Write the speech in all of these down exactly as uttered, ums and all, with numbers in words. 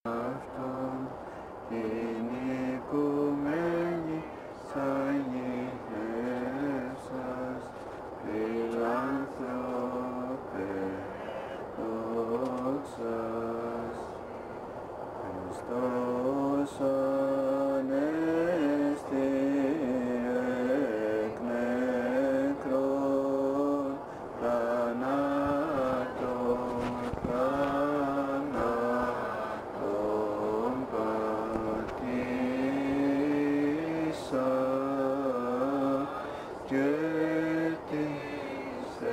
αυτόν την οικουμένη σαγιεύσας φιλάνθρωπε δόξας Χριστός ανέστη εκ νεκρών θανάτων θανάτων πατήσα και της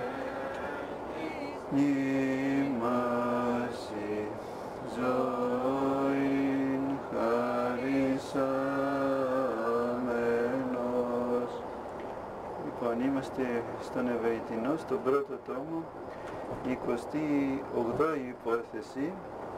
νήμαση ζωήν χαρισάμενος. Λοιπόν, είμαστε στον Ευαιτινό, στον πρώτο τόμο, η εικοστή ογδόη υπόθεση,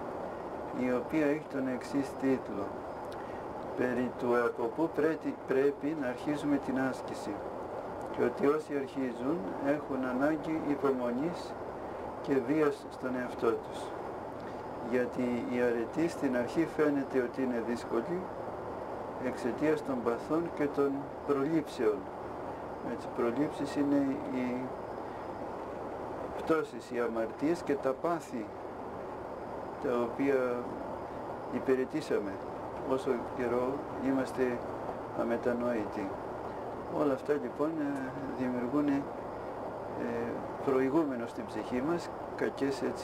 η οποία έχει τον εξής τίτλο: περί του από πού πρέπει, πρέπει να αρχίζουμε την άσκηση, και ότι όσοι αρχίζουν έχουν ανάγκη υπομονής και βίας στον εαυτό τους, γιατί η αρετή στην αρχή φαίνεται ότι είναι δύσκολη εξαιτίας των παθών και των προλήψεων. Έτσι, προλήψεις είναι οι πτώσεις, οι αμαρτίες και τα πάθη τα οποία υπηρετήσαμε όσο καιρό είμαστε αμετανόητοι. Όλα αυτά λοιπόν δημιουργούν ε, προηγούμενο στην ψυχή μας, κακές έτσι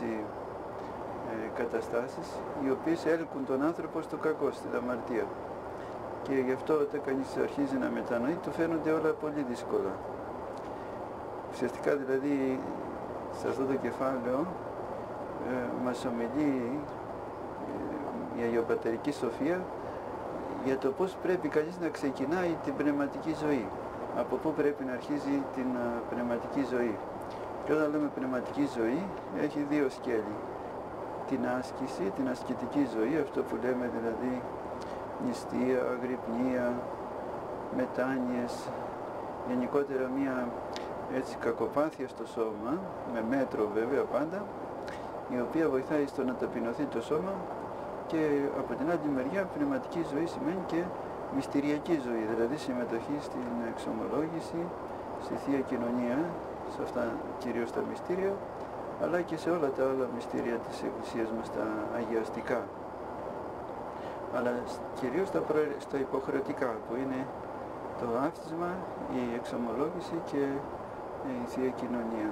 ε, καταστάσεις, οι οποίες έλκουν τον άνθρωπο στο κακό, στην αμαρτία. Και γι' αυτό όταν κανείς αρχίζει να μετανοεί, του φαίνονται όλα πολύ δύσκολα. Ουσιαστικά δηλαδή σε αυτό το κεφάλαιο ε, μας ομιλεί ε, η Αγιοπατερική Σοφία για το πώς πρέπει κανείς να ξεκινάει την πνευματική ζωή, από πού πρέπει να αρχίζει την uh, πνευματική ζωή. Και όταν λέμε πνευματική ζωή, έχει δύο σκέλη: την άσκηση, την ασκητική ζωή, αυτό που λέμε δηλαδή νηστεία, αγρυπνία, μετάνοιες, γενικότερα μια έτσι κακοπάθεια στο σώμα, με μέτρο βέβαια πάντα, η οποία βοηθάει στο να ταπεινωθεί το σώμα. Και από την άλλη μεριά πνευματική ζωή σημαίνει και μυστηριακή ζωή, δηλαδή συμμετοχή στην εξομολόγηση, στη Θεία Κοινωνία, σε αυτά κυρίως τα μυστήρια, αλλά και σε όλα τα άλλα μυστήρια της Εκκλησίας μας, τα αγιαστικά. Αλλά κυρίως στα, προ... στα υποχρεωτικά, που είναι το βάπτισμα, η εξομολόγηση και η Θεία Κοινωνία.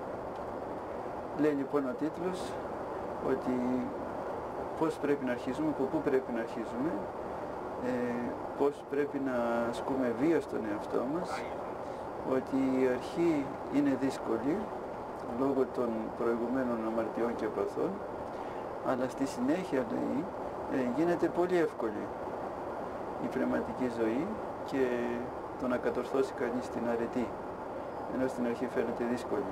Λέει λοιπόν ο τίτλος ότι πώς πρέπει να αρχίζουμε, από πού πρέπει να αρχίζουμε, ε, πώς πρέπει να ασκούμε βία στον εαυτό μας, ότι η αρχή είναι δύσκολη λόγω των προηγουμένων αμαρτιών και παθών, αλλά στη συνέχεια λέει, ε, γίνεται πολύ εύκολη η πνευματική ζωή και το να κατορθώσει κανείς την αρετή, ενώ στην αρχή φαίνεται δύσκολη.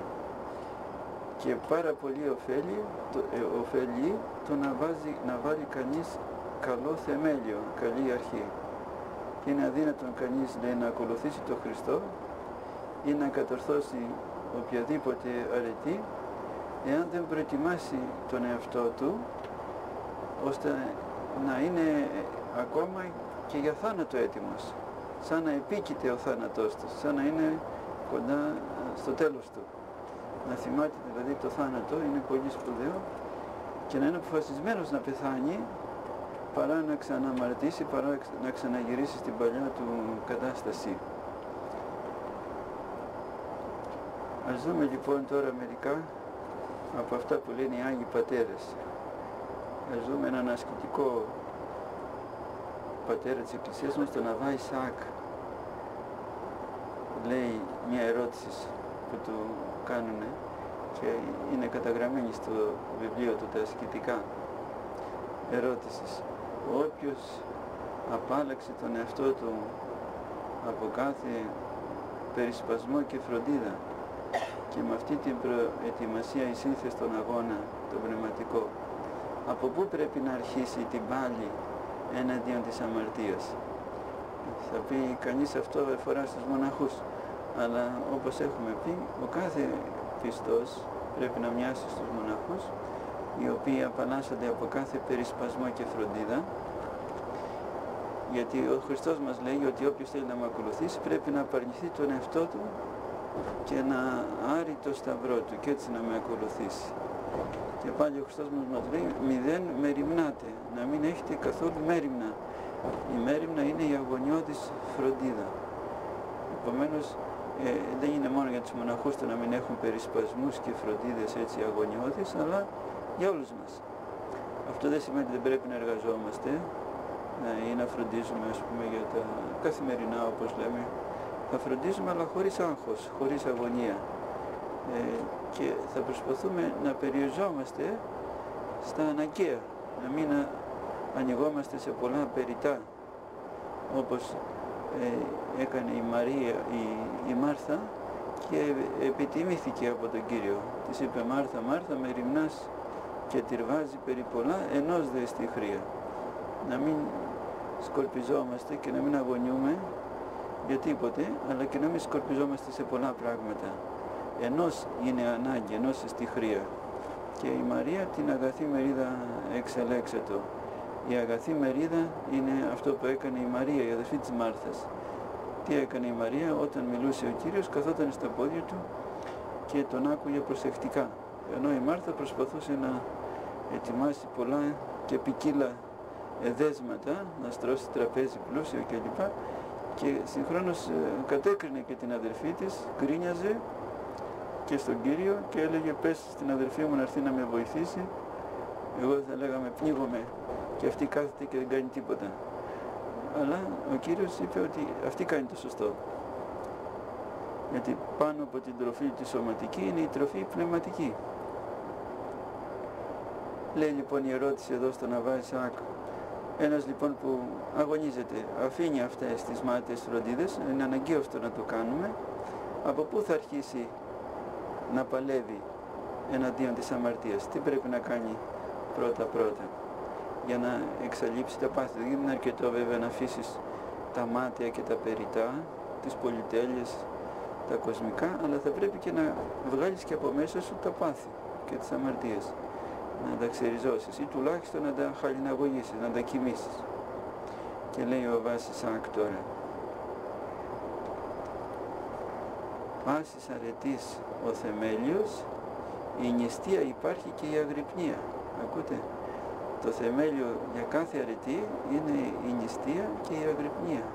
Και πάρα πολύ ωφέλει το, ε, ωφέλει το να, βάζει, να βάλει κανείς καλό θεμέλιο, καλή αρχή. Και είναι αδύνατον κανείς λέει, να ακολουθήσει τον Χριστό ή να κατορθώσει οποιαδήποτε αρετή, εάν δεν προετοιμάσει τον εαυτό του ώστε να είναι ακόμα και για θάνατο έτοιμος, σαν να επίκειται ο θάνατός του, σαν να είναι κοντά στο τέλος του. Να θυμάται δηλαδή το θάνατο είναι πολύ σπουδαίο, και να είναι αποφασισμένος να πεθάνει παρά να ξαναμαρτήσει, παρά να ξαναγυρίσει στην παλιά του κατάσταση. Ας δούμε λοιπόν τώρα μερικά από αυτά που λένε οι Άγιοι Πατέρες. Ας δούμε έναν ασκητικό πατέρα της Εκκλησίας μας, τον Αββά Ισαάκ. Λέει μια ερώτηση που του κάνουνε και είναι καταγραμμένη στο βιβλίο του τα ασκητικά. Ερώτησης: όποιος απάλλαξε τον εαυτό του από κάθε περισπασμό και φροντίδα και με αυτή την προετοιμασία εισήλθε στον αγώνα τον πνευματικό, από πού πρέπει να αρχίσει την πάλη εναντίον της αμαρτίας? Θα πει κανείς αυτό αφορά στους μοναχούς, αλλά όπως έχουμε πει, ο κάθε πιστός πρέπει να μοιάσει στους μοναχούς οι οποίοι απαλλάσσονται από κάθε περισπασμό και φροντίδα, γιατί ο Χριστός μας λέει ότι όποιος θέλει να με ακολουθήσει πρέπει να απαρνηθεί τον εαυτό του και να άρει το σταυρό του και έτσι να με ακολουθήσει. Και πάλι ο Χριστός μας μας λέει μηδέν μεριμνάτε, να μην έχετε καθόλου μέριμνα. Η μέριμνα είναι η αγωνιώδης φροντίδα. Επομένως ε, δεν είναι μόνο για τους μοναχούς το να μην έχουν περισπασμούς και φροντίδες έτσι αγωνιώδεις, αλλά για όλους μας. Αυτό δεν σημαίνει ότι δεν πρέπει να εργαζόμαστε ε, ή να φροντίζουμε, ας πούμε, για τα καθημερινά, όπως λέμε. Θα φροντίζουμε, αλλά χωρίς άγχος, χωρίς αγωνία. Ε, και θα προσπαθούμε να περιοριζόμαστε στα αναγκαία, να μην ανοιγόμαστε σε πολλά περιτά, όπως ε, έκανε η Μαρία, η, η Μάρθα, και επιτιμήθηκε από τον Κύριο. Της είπε Μάρθα, Μάρθα, μεριμνάς και τυρβάζει περί πολλά, ενός δε στη χρία. Να μην σκορπιζόμαστε και να μην αγωνιούμε για τίποτε, αλλά και να μην σκορπιζόμαστε σε πολλά πράγματα. Ενός είναι ανάγκη, ενός στη χρία. Και η Μαρία την αγαθή μερίδα εξελέξετο. Η αγαθή μερίδα είναι αυτό που έκανε η Μαρία, η αδερφή της Μάρθας. Τι έκανε η Μαρία? Όταν μιλούσε ο Κύριος, καθόταν στα πόδια του και τον άκουγε προσεκτικά. Ενώ η Μάρθα προσπαθούσε να ετοιμάσει πολλά και ποικίλα εδέσματα, να στρώσει τραπέζι πλούσιο κλπ. Και συγχρόνως κατέκρινε και την αδερφή της, γκρίνιαζε και στον Κύριο και έλεγε πες στην αδερφή μου να έρθει να με βοηθήσει. Εγώ θα λέγαμε πνίγομαι και αυτή κάθεται και δεν κάνει τίποτα. Αλλά ο Κύριος είπε ότι αυτή κάνει το σωστό. Γιατί πάνω από την τροφή τη σωματική είναι η τροφή πνευματική. Λέει λοιπόν η ερώτηση εδώ στον Αββά Ισαάκ, ένας λοιπόν που αγωνίζεται, αφήνει αυτές τις μάταιες φροντίδες, είναι αναγκαίο αυτό να το κάνουμε, από πού θα αρχίσει να παλεύει εναντίον της αμαρτίας? Τι πρέπει να κάνει πρώτα πρώτα για να εξαλείψει τα πάθη? Δεν είναι αρκετό βέβαια να αφήσεις τα μάταια και τα περιτά, τις πολυτέλειες, τα κοσμικά, αλλά θα πρέπει και να βγάλεις και από μέσα σου τα πάθη και τις αμαρτίες, να τα ξεριζώσεις ή τουλάχιστον να τα χαλιναγωγήσεις, να τα κοιμήσεις. Και λέει ο Αββάς Ισαάκ τώρα, πάσης αρετής ο θεμέλιος, η νηστεία υπάρχει και η αγρυπνία. Ακούτε, το θεμέλιο για κάθε αρετή είναι η νηστεία και η αγρυπνία.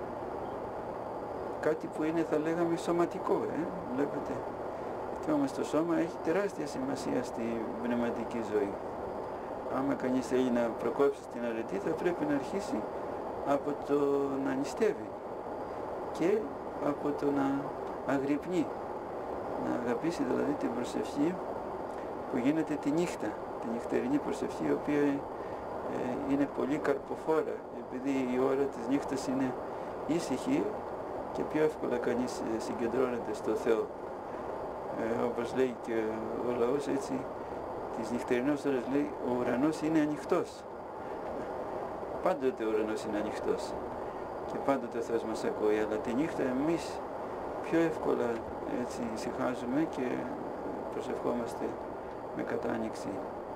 Κάτι που είναι, θα λέγαμε, σωματικό, ε, βλέπετε. Και όμως το σώμα έχει τεράστια σημασία στη πνευματική ζωή. Άμα κανείς θέλει να προκόψει την αρετή, θα πρέπει να αρχίσει από το να νηστεύει και από το να αγρυπνεί. Να αγαπήσει δηλαδή την προσευχή που γίνεται τη νύχτα, τη νυχτερινή προσευχή, η οποία ε, είναι πολύ καρποφόρα, επειδή η ώρα της νύχτας είναι ήσυχη και πιο εύκολα κανείς συγκεντρώνεται στο Θεό. Ε, όπως λέει και ο λαός, έτσι, τις νυχτερινές ώρες λέει, ο ουρανός είναι ανοιχτός. Πάντοτε ο ουρανός είναι ανοιχτός και πάντοτε ο Θεός μας ακούει, αλλά τη νύχτα εμείς πιο εύκολα έτσι ησυχάζουμε και προσευχόμαστε με κατάνοιξη.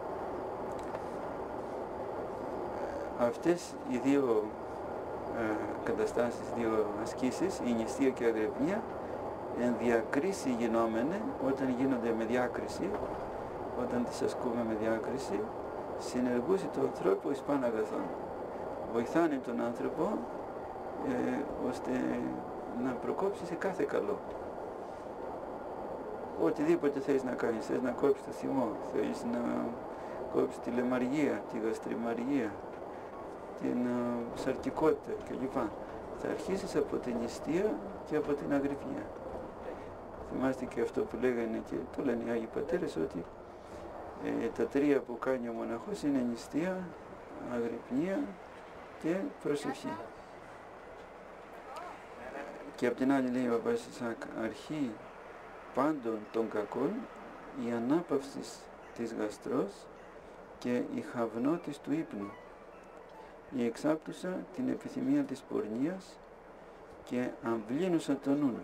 Αυτές οι δύο ε, καταστάσεις, δύο ασκήσεις, η νηστεία και η αγρυπνία, εν διακρίση γινόμενε, όταν γίνονται με διάκριση, όταν τις ασκούμε με διάκριση, συνεργούσει το ανθρώπο εις παν αγαθόν. Βοηθάνε τον άνθρωπο ε, ώστε να προκόψει σε κάθε καλό. Οτιδήποτε θέλεις να κάνεις, θες να κόψεις το θυμό, θέλεις να κόψεις τη λαιμαργία, τη γαστριμαργία, την uh, σαρκικότητα κλπ. Θα αρχίσεις από την νηστεία και από την αγρυπνία. Θυμάστε και αυτό που λέγανε και το λένε οι Άγιοι Πατέρες, ότι ε, τα τρία που κάνει ο μοναχός είναι νηστεία, αγρυπνία και προσευχή. Και απ' την άλλη λέει ο Αββάς Ισαάκ, αρχή πάντων των κακών η ανάπαυση της γαστρός και η χαυνότης του ύπνου, η εξάπτουσα την επιθυμία της πορνείας και αμβλύνουσα τον νουν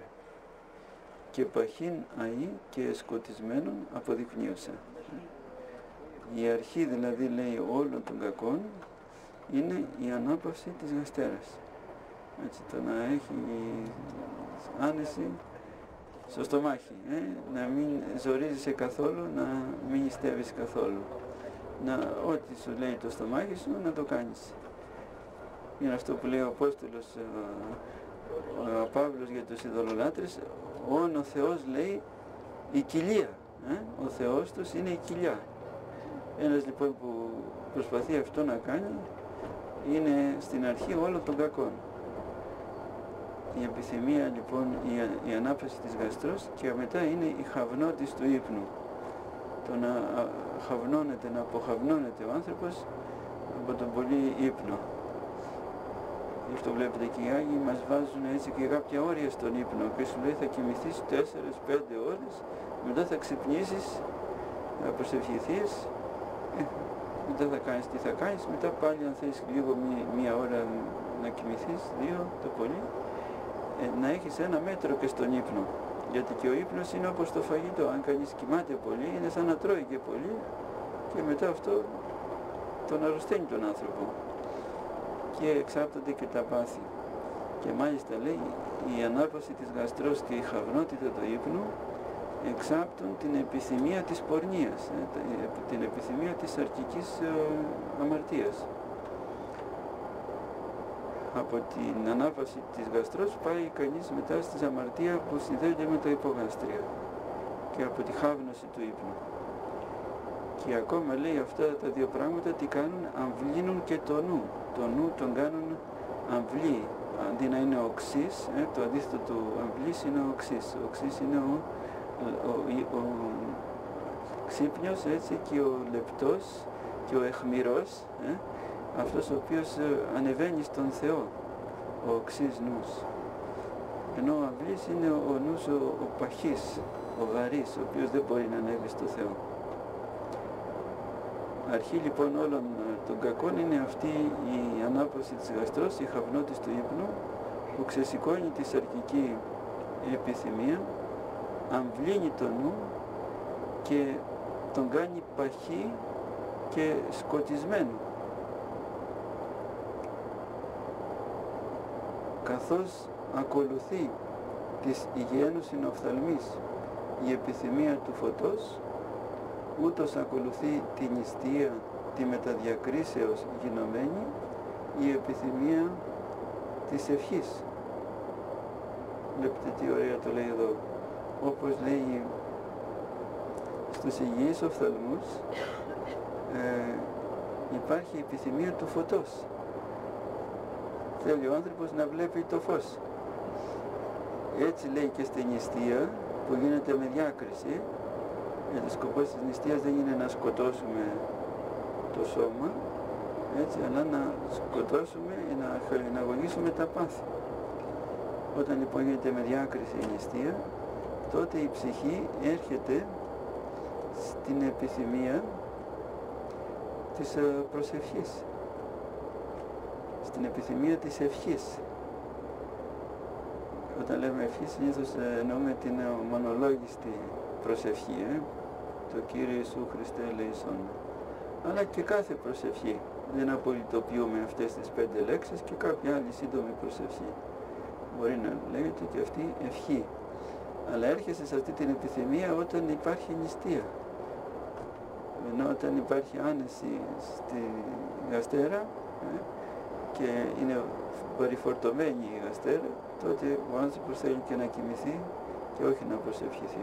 και παχύν αή και σκοτισμένον αποδεικνύωσα. Η αρχή δηλαδή, λέει, όλων των κακών είναι η ανάπαυση της γαστέρας. Έτσι, το να έχει άνεση στο στομάχι, ε? να μην ζορίζεσαι καθόλου, να μην νηστεύεις καθόλου. Να, ό,τι σου λέει το στομάχι σου, να το κάνεις. Είναι αυτό που λέει ο Απόστολος, ο, ο Παύλος για τους ειδωλολάτρες, όν ο Θεός, λέει, η κοιλία. Ε? Ο Θεός τους είναι η κοιλιά. Ένας λοιπόν που προσπαθεί αυτό να κάνει, είναι στην αρχή όλων των κακών. Η επιθυμία λοιπόν, η, η ανάπτυξη της γαστρός, και μετά είναι η χαυνότης του ύπνου. Το να χαυνώνεται, να αποχαυνώνεται ο άνθρωπος από τον πολύ ύπνο. Γι' αυτό βλέπετε και οι Άγιοι μας βάζουν έτσι και κάποια όρια στον ύπνο και σου λέει θα κοιμηθείς τέσσερις πέντε ώρες, μετά θα ξυπνήσεις, θα προσευχηθείς, ε, μετά θα κάνεις τι θα κάνεις, μετά πάλι αν θέλεις λίγο μία, μία ώρα να κοιμηθείς, δύο το πολύ, ε, να έχεις ένα μέτρο και στον ύπνο. Γιατί και ο ύπνος είναι όπως το φαγητό, αν κανείς κοιμάται πολύ είναι σαν να τρώει και πολύ και μετά αυτό τον αρρωσταίνει τον άνθρωπο. Και εξάπτονται και τα πάθη. Και μάλιστα λέει η ανάπαυση της γαστρός και η χαυνότητα του ύπνου εξάπτουν την επιθυμία της πορνείας, ε, την επιθυμία της αρκικής ε, αμαρτίας. Από την ανάπαυση της γαστρός πάει κανείς μετά στη αμαρτία που συνδέεται με το υπογάστρια και από τη χάβνωση του ύπνου. Και ακόμα λέει αυτά τα δύο πράγματα τι κάνουν, αμβλύνουν και το νου. Το νου τον κάνουν αμβλή. Αντί να είναι οξύς, ε, το αντίθετο του αμβλής είναι ο οξύς. Ο οξύς είναι ο, ο, ο, ο ξύπνιος, έτσι, και ο λεπτός και ο αιχμηρός, ε, αυτός ο οποίος ε, ανεβαίνει στον Θεό, ο οξύς νους. Ενώ ο αμβλής είναι ο, ο νους ο, ο παχής, ο βαρύς, ο οποίος δεν μπορεί να ανέβει στο Θεό. Αρχή λοιπόν όλων των κακών είναι αυτή η ανάπαυση της γαστρός, η χαυνότης του ύπνου, που ξεσηκώνει τη σαρκική επιθυμία, αμβλύνει το νου και τον κάνει παχύ και σκοτισμένο. Καθώς ακολουθεί της υγιένουσιν οφθαλμής η επιθυμία του φωτός, ούτως ακολουθεί την νηστεία, τη μεταδιακρίσεως γινωμένη, η επιθυμία της ευχής. Βλέπετε τι ωραία το λέει εδώ. Όπως λέει στους υγιείς οφθαλμούς, ε, υπάρχει η επιθυμία του φωτός. Θέλει ο άνθρωπος να βλέπει το φως. Έτσι λέει και στην νηστεία που γίνεται με διάκριση. Γιατί ο σκοπός της νηστείας δεν είναι να σκοτώσουμε το σώμα, έτσι, αλλά να σκοτώσουμε ή να χαλιναγωγήσουμε τα πάθη. Όταν λοιπόν γίνεται με διάκριση η νηστεία, τότε η ψυχή έρχεται στην επιθυμία της προσευχής, στην επιθυμία της ευχής. Όταν λέμε ευχή συνήθως εννοούμε την μονολόγιστη προσευχή, ε? Το Κύριε Ιησού Χριστέ ελεησόν. Αλλά και κάθε προσευχή. Δεν απολυτοποιούμε αυτές τις πέντε λέξεις και κάποια άλλη σύντομη προσευχή. Μπορεί να λέγεται και αυτή ευχή. Αλλά έρχεσαι σε αυτή την επιθυμία όταν υπάρχει νηστεία. Ενώ όταν υπάρχει άνεση στη γαστέρα, ε? και είναι περιφορτωμένη η γαστέρα, τότε ο άνθρωπος θέλει και να κοιμηθεί και όχι να προσευχηθεί.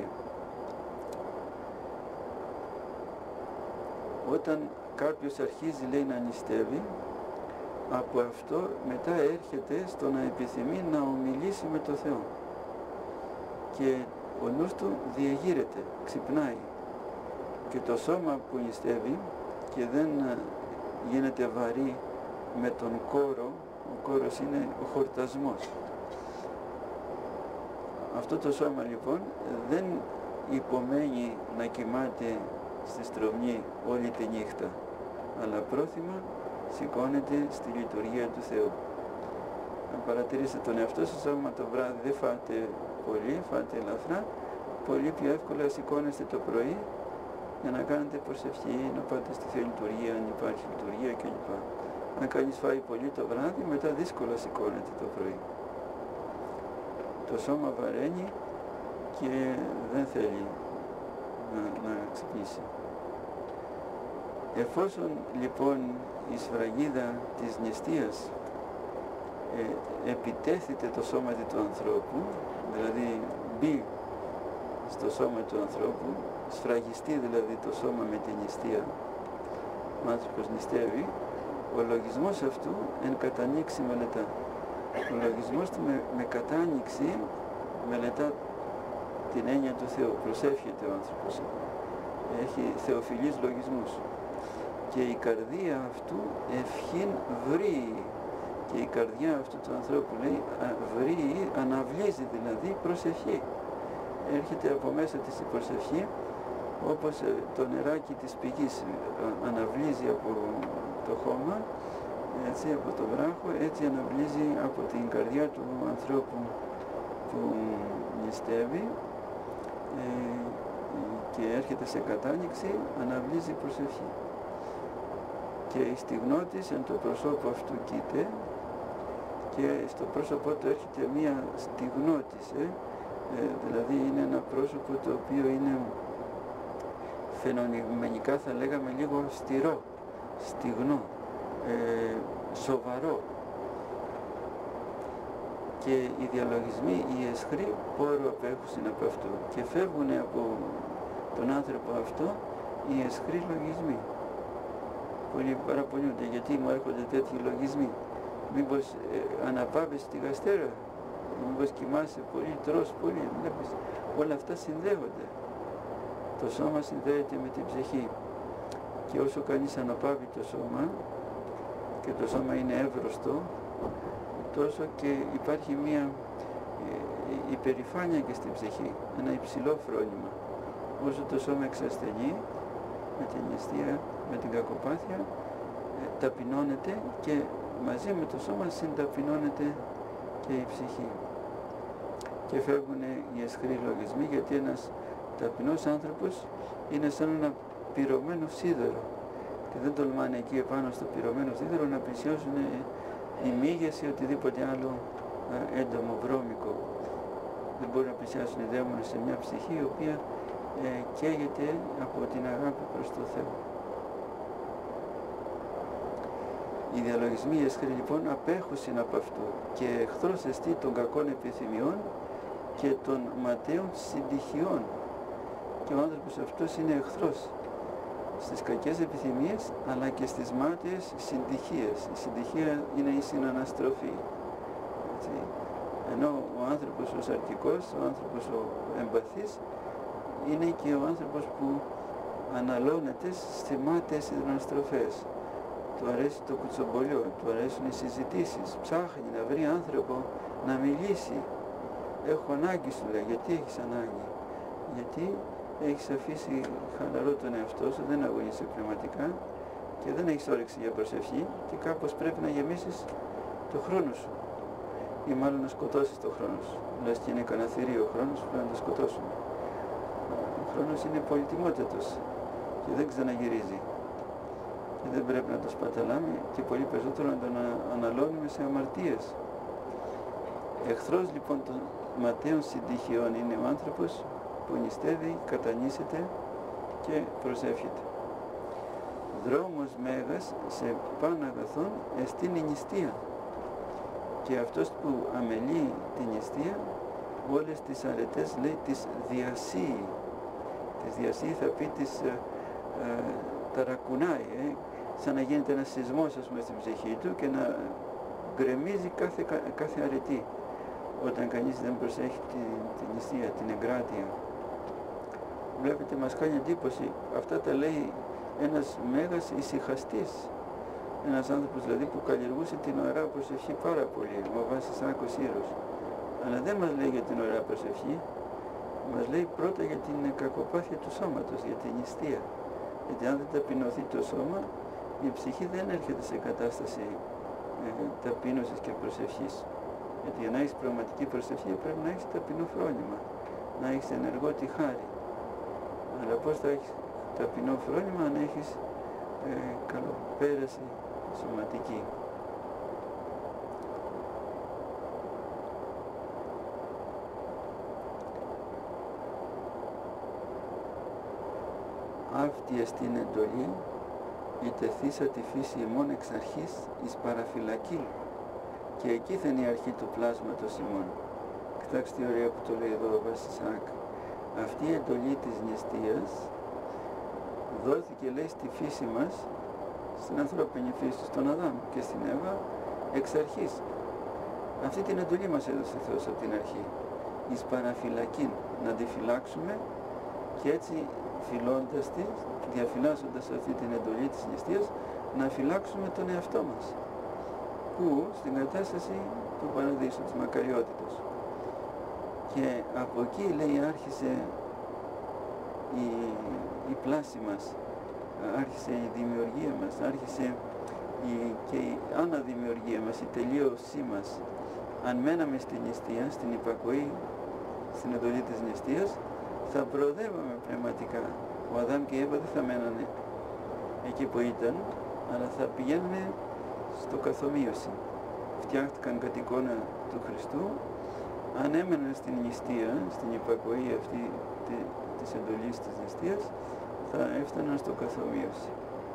Όταν κάποιος αρχίζει, λέει, να νηστεύει, από αυτό μετά έρχεται στο να επιθυμεί να ομιλήσει με το Θεό. Και ο νους του διεγείρεται, ξυπνάει. Και το σώμα που νηστεύει και δεν γίνεται βαρύ με τον κόρο, ο κόρος είναι ο χορτασμός. Αυτό το σώμα λοιπόν δεν υπομένει να κοιμάται στη στρωμνή όλη τη νύχτα, αλλά πρόθυμα σηκώνεται στη λειτουργία του Θεού. Αν παρατηρήσετε τον εαυτό σας, άμα το βράδυ δεν φάτε πολύ, φάτε ελαφρά, πολύ πιο εύκολα σηκώνεστε το πρωί για να κάνετε προσευχή, να πάτε στη Θεολειτουργία, αν υπάρχει λειτουργία κλπ. Αν κανείς φάει πολύ το βράδυ, μετά δύσκολα σηκώνεται το πρωί. Το σώμα βαραίνει και δεν θέλει να, να ξυπνήσει. Εφόσον λοιπόν η σφραγίδα της νηστείας ε, επιτέθεται το σώμα του ανθρώπου, δηλαδή μπει στο σώμα του ανθρώπου, σφραγιστεί δηλαδή το σώμα με την νηστεία, ο άνθρωπος νηστεύει, ο λογισμός αυτού εν κατανοίξει μελετά. Ο λογισμός του με, με κατάνοιξη μελετά την έννοια του Θεού, προσεύχεται ο άνθρωπος, έχει θεοφιλείς λογισμούς. Και η καρδία αυτού ευχήν βρει, και η καρδιά αυτού του ανθρώπου λέει βρει, αναβλύζει δηλαδή προσευχή. Έρχεται από μέσα της η προσευχή, όπως το νεράκι της πηγής αναβλύζει από το χώμα, έτσι από το βράχο, έτσι αναβλύζει από την καρδιά του ανθρώπου που νηστεύει ε, και έρχεται σε κατάνοιξη, αναβλύζει προσευχή. Και η στιγνώτης εν το προσώπου αυτού κοίται, και στο πρόσωπό του έρχεται μία στιγνώτης, ε, ε, δηλαδή είναι ένα πρόσωπο το οποίο είναι φαινομενικά θα λέγαμε λίγο στηρό, στιγνό, ε, σοβαρό. Και οι διαλογισμοί, οι εσχροί πόρο απέχουσιν από αυτό και φεύγουν από τον άνθρωπο αυτό οι εσχροί λογισμοί. Πολλοί παραπονιούνται γιατί μου έρχονται τέτοιοι λογισμοί. Μήπως ε, αναπάβεις τη γαστέρα, μήπως κοιμάσαι πολύ, τρως πολύ, βλέπεις. Όλα αυτά συνδέονται. Το σώμα συνδέεται με την ψυχή. Και όσο κανείς αναπάβει το σώμα, και το σώμα είναι εύρωστο, τόσο και υπάρχει μια ε, υπερηφάνεια και στην ψυχή, ένα υψηλό φρόνημα. Όσο το σώμα εξασθενεί, με την νηστεία, με την κακοπάθεια, ε, ταπεινώνεται και μαζί με το σώμα συνταπεινώνεται και η ψυχή. Και φεύγουν οι εσχροί λογισμοί, γιατί ένας ταπεινός άνθρωπος είναι σαν ένα πυρωμένο σίδερο και δεν τολμάνε εκεί επάνω στο πυρωμένο σίδερο να πλησιώσουν οι μύγες ή οτιδήποτε άλλο ε, έντομο, βρώμικο. Δεν μπορούν να πλησιάσουν οι δαίμονες σε μια ψυχή η οποία ε, καίγεται από την αγάπη προς το Θεό. Οι διαλογισμοί εσχροί λοιπόν απέχουσιν από αυτό και εχθρός εστί των κακών επιθυμιών και των ματαίων συντυχιών. Και ο άνθρωπος αυτός είναι εχθρός στις κακές επιθυμίες αλλά και στις μάταιες συντυχίες. Η συντυχία είναι η συναναστροφή. Έτσι. Ενώ ο άνθρωπος ο σαρκικός, ο άνθρωπος ο εμπαθής, είναι και ο άνθρωπος που αναλώνεται στις μάταιες συναναστροφές. Του αρέσει το κουτσομπολιό, του αρέσουν οι συζητήσεις, ψάχνει να βρει άνθρωπο να μιλήσει. Έχω ανάγκη, σου λέει. Γιατί έχεις ανάγκη? Γιατί έχεις αφήσει χαλαρό τον εαυτό σου, δεν αγωνίσαι πνευματικά και δεν έχεις όρεξη για προσευχή και κάπως πρέπει να γεμίσεις το χρόνο σου ή μάλλον να σκοτώσεις το χρόνο σου. Λες και είναι κανένα θηρίο ο χρόνος, πρέπει να το σκοτώσουμε. Ο χρόνος είναι πολυτιμότατος και δεν ξαναγυρίζει και δεν πρέπει να το σπαταλάμε και πολύ περισσότερο να τον αναλώνουμε σε αμαρτίες. Εχθρός λοιπόν των ματαίων συντυχιών είναι ο άνθρωπος που νηστεύει, κατανήσεται και προσεύχεται. Δρόμος μέγας σε παν αγαθών εστίν η νηστεία. Και αυτός που αμελεί την νηστεία, όλες τις αρετές λέει τις διασύει. Τις διασύει θα πει τις ε, ε, ταρακουνάει, ε, σαν να γίνεται ένας σεισμός ας πούμε στην ψυχή του και να γκρεμίζει κάθε, κάθε αρετή όταν κανείς δεν προσέχει την, την νηστεία, την εγκράτεια. Βλέπετε, μας κάνει εντύπωση, αυτά τα λέει ένας μέγας ησυχαστής, ένας άνθρωπος δηλαδή που καλλιεργούσε την ωραία προσευχή πάρα πολύ, ο Βασισάκος Ήρος. Αλλά δεν μας λέει για την ωραία προσευχή, μας λέει πρώτα για την κακοπάθεια του σώματος, για την νηστεία. Γιατί αν δεν ταπεινωθεί το σώμα, η ψυχή δεν έρχεται σε κατάσταση ε, ταπείνωσης και προσευχής. Γιατί για να έχεις πραγματική προσευχή πρέπει να έχεις ταπεινό φρόνημα, να έχεις ενεργό τη χάρη. Αλλά πώς θα έχεις ταπεινό φρόνημα αν έχεις ε, καλοπέραση σωματική. Αυτή εστίν εντολή, η τεθήσα τη φύση ημών εξ αρχής εις παραφυλακή. Και εκεί θα είναι η αρχή του πλάσματος ημών. Κοιτάξτε τι ωραία που το λέει εδώ ο Βασισάκ. Αυτή η εντολή της νηστείας δόθηκε, λέει, στη φύση μας, στην ανθρώπινη φύση, στον Αδάμ και στην Εύα εξ αρχής. Αυτή την εντολή μας έδωσε ο Θεός από την αρχή. Εις παραφυλακήν, να τη φυλάξουμε και έτσι φυλώντας τη, διαφυλάσσοντας αυτή την εντολή της νηστείας, να φυλάξουμε τον εαυτό μας. Πού? Στην κατάσταση του παραδείσου, της μακαριότητας. Και από εκεί, λέει, άρχισε η, η πλάση μας, άρχισε η δημιουργία μας, άρχισε η, και η αναδημιουργία μας, η τελείωσή μας. Αν μέναμε στην νηστεία, στην υπακοή, στην εντολή της νηστείας, θα προοδεύαμε πνευματικά. Ο Αδάμ και η Εύα δεν θα μένανε εκεί που ήταν, αλλά θα πηγαίνανε στο καθομοίωση. Φτιάχτηκαν κατ' εικόνα του Χριστού. Αν έμεναν στην νηστεία, στην υπακοή αυτή τη, της εντολής της νηστείας, θα έφταναν στο καθομοίωση.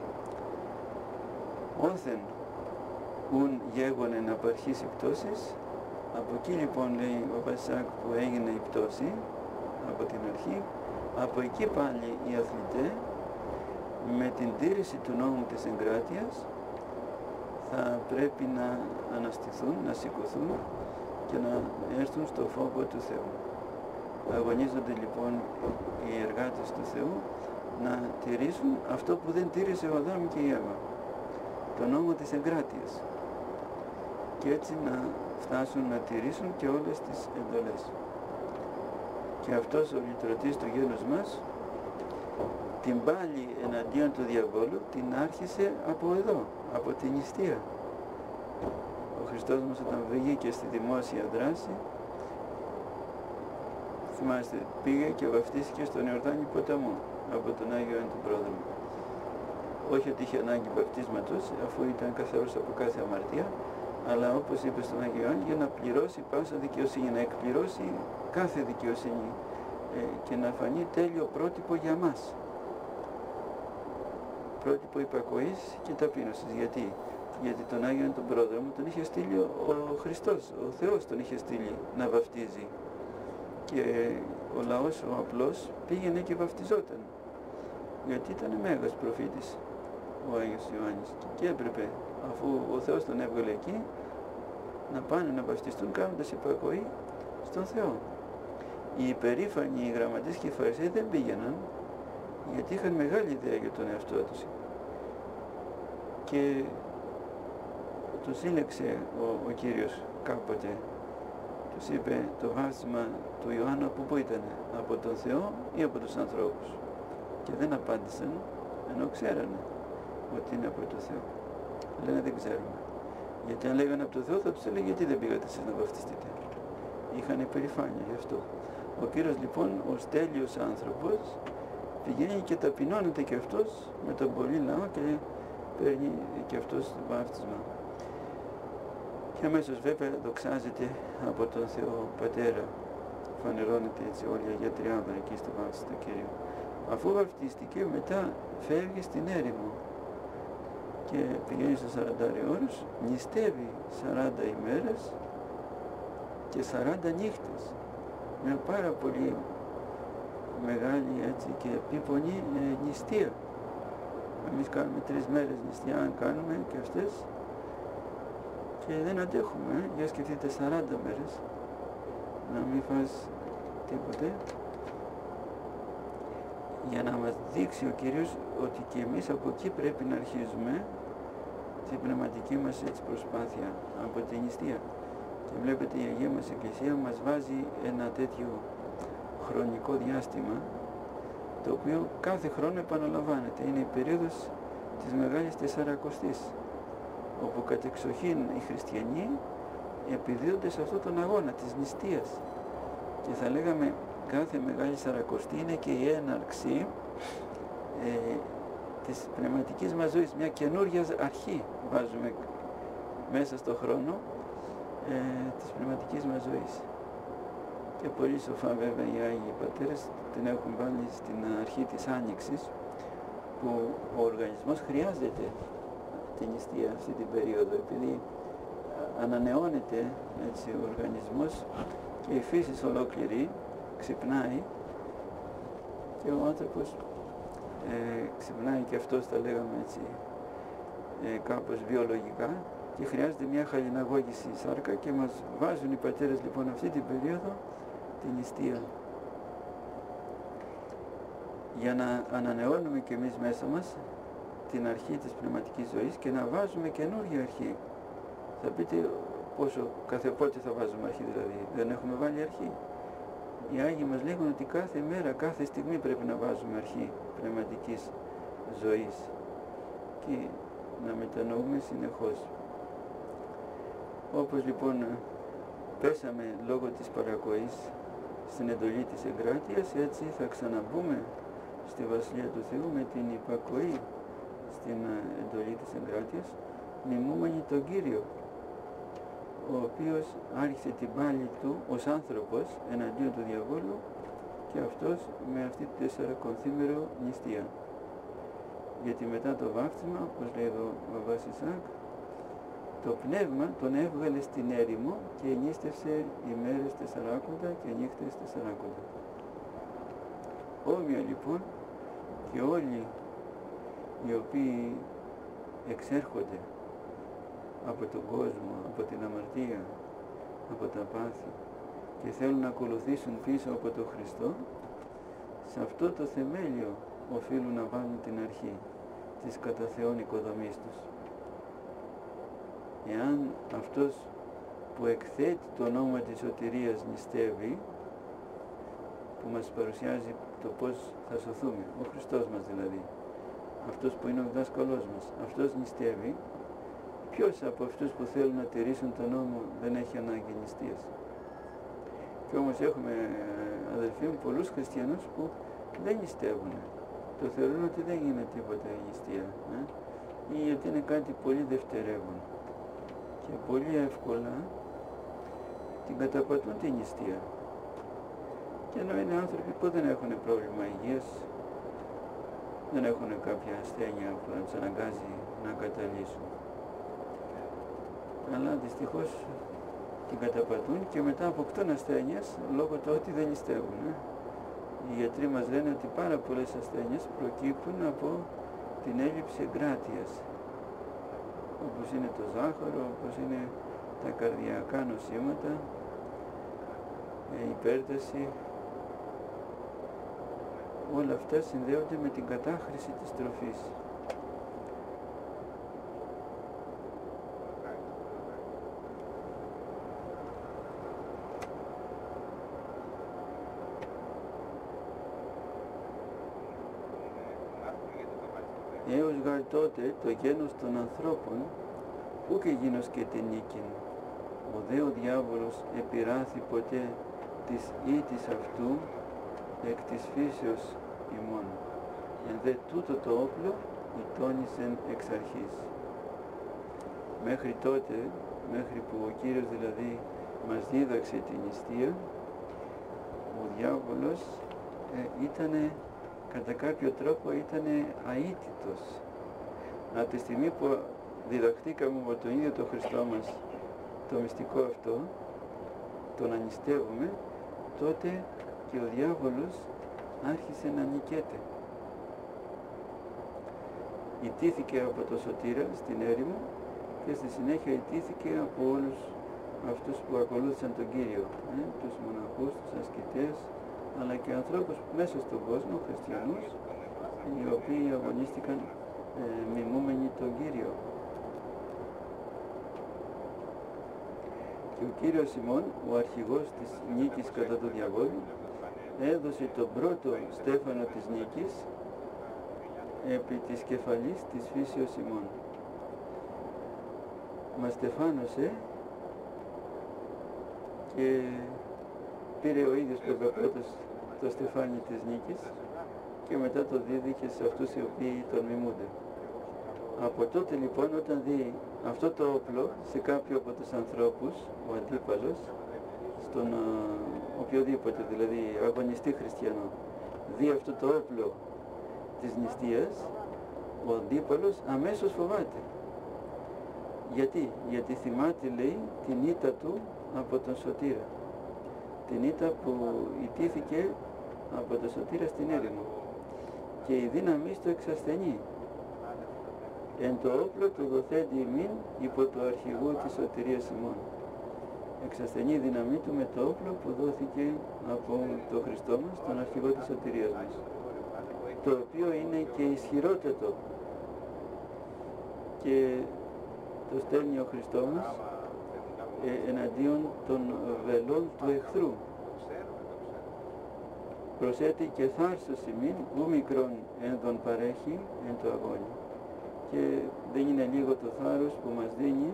Όθεν ουν γέγονεν απαρχής η πτώσης, από εκεί λοιπόν, λέει ο Βασάκ, που έγινε η πτώση, από την αρχή, από εκεί πάλι οι αθλητέ, με την τήρηση του νόμου της εγκράτειας, θα πρέπει να αναστηθούν, να σηκωθούν και να έρθουν στο φόβο του Θεού. Αγωνίζονται λοιπόν οι εργάτες του Θεού να τηρήσουν αυτό που δεν τήρησε ο Αδάμ και η Εύα, το νόμο της εγκράτειας, και έτσι να φτάσουν να τηρήσουν και όλες τις εντολές. Και αυτός ο λυτρωτής του γένους μας την πάλι εναντίον του διαβόλου την άρχισε από εδώ, από την νηστεία. Ο Χριστός μας όταν βγήκε στη δημόσια δράση, θυμάστε, πήγε και βαφτίστηκε στον Ιορδάνη ποταμό από τον Άγιο Ιωάννη τον Πρόδρομο. Όχι ότι είχε ανάγκη βαπτίσματος, αφού ήταν καθαρός από κάθε αμαρτία, αλλά όπως είπε στον Άγιο Ιωάννη, για να πληρώσει πάσα δικαιοσύνη, να εκπληρώσει κάθε δικαιοσύνη ε, και να φανεί τέλειο πρότυπο για μας. Πρότυπο υπακοής και ταπείνωσης. Γιατί? Γιατί τον Άγιο τον Πρόδρομο τον είχε στείλει ο Χριστός, ο Θεός τον είχε στείλει να βαφτίζει. Και ο λαός, ο απλός, πήγαινε και βαφτιζόταν. Γιατί ήταν μέγας προφήτης ο Άγιος Ιωάννης και έπρεπε, αφού ο Θεός τον έβγαλε εκεί, να πάνε να βαφτιστούν κάνοντας υπακοή στον Θεό. Οι υπερήφανοι, οι γραμματείς και οι Φαρισαίοι δεν πήγαιναν, γιατί είχαν μεγάλη ιδέα για τον εαυτό τους. Και τους σύλλεξε ο, ο Κύριος κάποτε. Τους είπε το βάφτισμα του Ιωάννου από πού ήταν, από τον Θεό ή από τους ανθρώπους. Και δεν απάντησαν, ενώ ξέρανε ότι είναι από τον Θεό. Λένε δεν ξέρουμε. Γιατί αν λέγανε από τον Θεό θα τους έλεγε γιατί δεν πήγατε εσείς να βαφτιστείτε. Είχαν υπερηφάνεια γι' αυτό. Ο Κύριος λοιπόν, ως τέλειος άνθρωπος, πηγαίνει και ταπεινώνεται και αυτός με τον πολύ λαό και παίρνει και αυτός το βάφτισμα. Και αμέσως βέβαια δοξάζεται από τον Θεό Πατέρα. Φανερώνεται έτσι όλη η Αγία Τριάδα εκεί στο βάφτισμα του Κυρίου. Αφού βαφτίστηκε, μετά φεύγει στην έρημο και πηγαίνει στους σαραντάρι ώρους, νηστεύει σαράντα ημέρες και σαράντα νύχτες. Μια πάρα πολύ μεγάλη έτσι και επίπονη ε, νηστεία. Εμείς κάνουμε τρεις μέρες νηστεία, αν κάνουμε και αυτές, και δεν αντέχουμε. Ε. Για σκεφτείτε σαράντα μέρες να μην φας τίποτε, για να μας δείξει ο Κύριος ότι και εμείς από εκεί πρέπει να αρχίζουμε την πνευματική μας έτσι προσπάθεια, από την νηστεία. Και βλέπετε η Αγία μας Εκκλησία μας βάζει ένα τέτοιο χρονικό διάστημα, το οποίο κάθε χρόνο επαναλαμβάνεται. Είναι η περίοδος της Μεγάλης Τεσσαρακοστής, όπου κατεξοχήν οι χριστιανοί επιδίδονται σε αυτόν τον αγώνα της νηστείας. Και θα λέγαμε κάθε Μεγάλη Σαρακοστή είναι και η έναρξη ε, της πνευματικής μας ζωής, μια καινούργια αρχή βάζουμε μέσα στο χρόνο ε, της πνευματικής μας ζωής. Και πολύ σοφά βέβαια οι Άγιοι Πατέρες την έχουν βάλει στην αρχή της Άνοιξης, που ο οργανισμός χρειάζεται την νηστεία αυτή την περίοδο, επειδή ανανεώνεται έτσι ο οργανισμός και η φύση ολόκληρη ξυπνάει και ο άνθρωπος ε, ξυπνάει και αυτός, τα λέγαμε έτσι ε, κάπως βιολογικά, και χρειάζεται μια χαλιναγώγηση σάρκα, και μας βάζουν οι πατέρες λοιπόν αυτή την περίοδο την νηστεία, για να ανανεώνουμε και εμείς μέσα μας την αρχή της πνευματικής ζωής και να βάζουμε καινούργια αρχή. Θα πείτε πόσο, κάθε πότε θα βάζουμε αρχή δηλαδή, δεν έχουμε βάλει αρχή. Οι Άγιοι μας λέγουν ότι κάθε μέρα, κάθε στιγμή πρέπει να βάζουμε αρχή πνευματικής ζωής και να μετανοούμε συνεχώς. Όπως λοιπόν πέσαμε λόγω της παρακοής στην εντολή της εγκράτειας, έτσι θα ξαναμπούμε στη Βασιλεία του Θεού με την υπακοή στην εντολή της εγκράτειας, μιμούμενοι τον Κύριο, ο οποίος άρχισε την πάλη του ως άνθρωπος εναντίον του διαβόλου, και αυτός με αυτή τη τεσσαρακονθήμερο νηστεία. Γιατί μετά το βάφτισμα, όπως λέει εδώ ο Βαβάς Ισαάκ, το πνεύμα τον έβγαλε στην έρημο και ενίστευσε ημέρες τεσσαράκοντα και νύχτες τεσσαράκοντα. Όμοια λοιπόν και όλοι οι οποίοι εξέρχονται από τον κόσμο, από την αμαρτία, από τα πάθη και θέλουν να ακολουθήσουν πίσω από τον Χριστό, σε αυτό το θεμέλιο οφείλουν να βάλουν την αρχή της κατά Θεόν οικοδομής τους. Εάν αυτός που εκθέτει το νόμο της σωτηρίας νηστεύει, που μας παρουσιάζει το πώς θα σωθούμε, ο Χριστός μας δηλαδή, αυτός που είναι ο δάσκαλός μας, αυτός νηστεύει, ποιος από αυτούς που θέλουν να τηρήσουν τον νόμο δεν έχει ανάγκη νηστείας? Και όμως έχουμε, αδελφοί μου, πολλούς χριστιανούς που δεν νηστεύουν. Το θεωρούν ότι δεν είναι τίποτα η νηστεία, ε? ή ότι είναι κάτι πολύ δευτερεύον. Και πολύ εύκολα την καταπατούν την νηστεία. Και ενώ είναι άνθρωποι που δεν έχουν πρόβλημα υγείας, δεν έχουν κάποια ασθένεια που να τους αναγκάζει να καταλύσουν. Αλλά δυστυχώς την καταπατούν και μετά αποκτούν ασθένειες λόγω του ότι δεν νηστεύουν. Ε. Οι γιατροί μας λένε ότι πάρα πολλές ασθένειες προκύπτουν από την έλλειψη εγκράτειας, όπως είναι το ζάχαρο, όπως είναι τα καρδιακά νοσήματα, η υπέρταση. Όλα αυτά συνδέονται με την κατάχρηση της τροφής. Έως γαρ τότε το γένος των ανθρώπων ούκ εγίνος και την νίκην. Ο δε ο διάβολος επιράθη ποτέ της ήτης αυτού εκ της φύσεως ημών. Εν δε τούτο το όπλο ητώνησεν εξ αρχής. Μέχρι τότε, μέχρι που ο Κύριος δηλαδή μας δίδαξε την νηστεία, ο διάβολος ε, ήτανε, κατά κάποιο τρόπο ήτανε αήτητος. Από τη στιγμή που διδαχτήκαμε από τον ίδιο τον Χριστό μας το μυστικό αυτό, το να νηστεύουμε, τότε και ο διάβολος άρχισε να νικέται. Ητήθηκε από το Σωτήρα στην έρημο και στη συνέχεια ητήθηκε από όλους αυτούς που ακολούθησαν τον Κύριο, ε, τους μοναχούς, τους ασκητές, αλλά και ανθρώπους μέσα στον κόσμο, χριστιανούς, οι οποίοι αγωνίστηκαν ε, μιμούμενοι τον Κύριο. Και ο Κύριος ημών, ο αρχηγός της νίκης κατά του διαβόλου, έδωσε τον πρώτο στέφανο της νίκης επί της κεφαλής της φύσεως ημών. Μας στεφάνωσε και πήρε ο ίδιος πρώτος το στεφάνι της νίκης και μετά το δίδει και σε αυτούς οι οποίοι τον μιμούνται. Από τότε λοιπόν όταν δει αυτό το όπλο σε κάποιο από τους ανθρώπους, ο αντίπαλος, στον α, οποιοδήποτε δηλαδή αγωνιστή χριστιανό, δει αυτό το όπλο της νηστείας, ο αντίπαλος αμέσως φοβάται. Γιατί, γιατί θυμάται, λέει, την ήττα του από τον Σωτήρα. Την ήττα που ητήθηκε από τον Σωτήρα στην έρημο. Και η δύναμη του εξασθενεί. Εν το όπλο του δοθέντη ημίν υπό το αρχηγού της σωτηρίας ημών. Εξασθενεί η δύναμή του με το όπλο που δόθηκε από τον Χριστό μας, τον αρχηγό της σωτηρίας μας. Το οποίο είναι και ισχυρότατο. Και το στέλνει ο Χριστός μας ε, εναντίον των βελών του εχθρού. Προσέτει και θάρσος ημίν, ου μικρόν εν τον παρέχει εν το αγώνι. Και δεν είναι λίγο το θάρρος που μας δίνει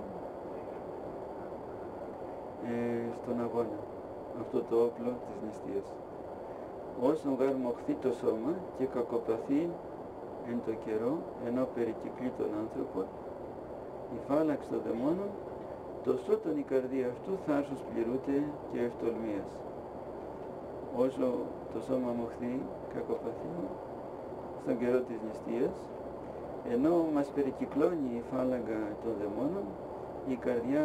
ε, στον αγώνα, αυτό το όπλο της νηστείας. Όσον γαρμοχθεί το σώμα και κακοπαθεί εν το καιρό, ενώ περικυκλεί τον άνθρωπο, η φάλαξη των δαιμόνων, τοσότον η καρδία αυτού θάρσος πληρούται και ευτολμίας. Όσο το σώμα μοχθεί, κακοπαθεί, στον καιρό της νηστείας, ενώ μας περικυκλώνει η φάλαγγα των δαιμόνων, η καρδιά,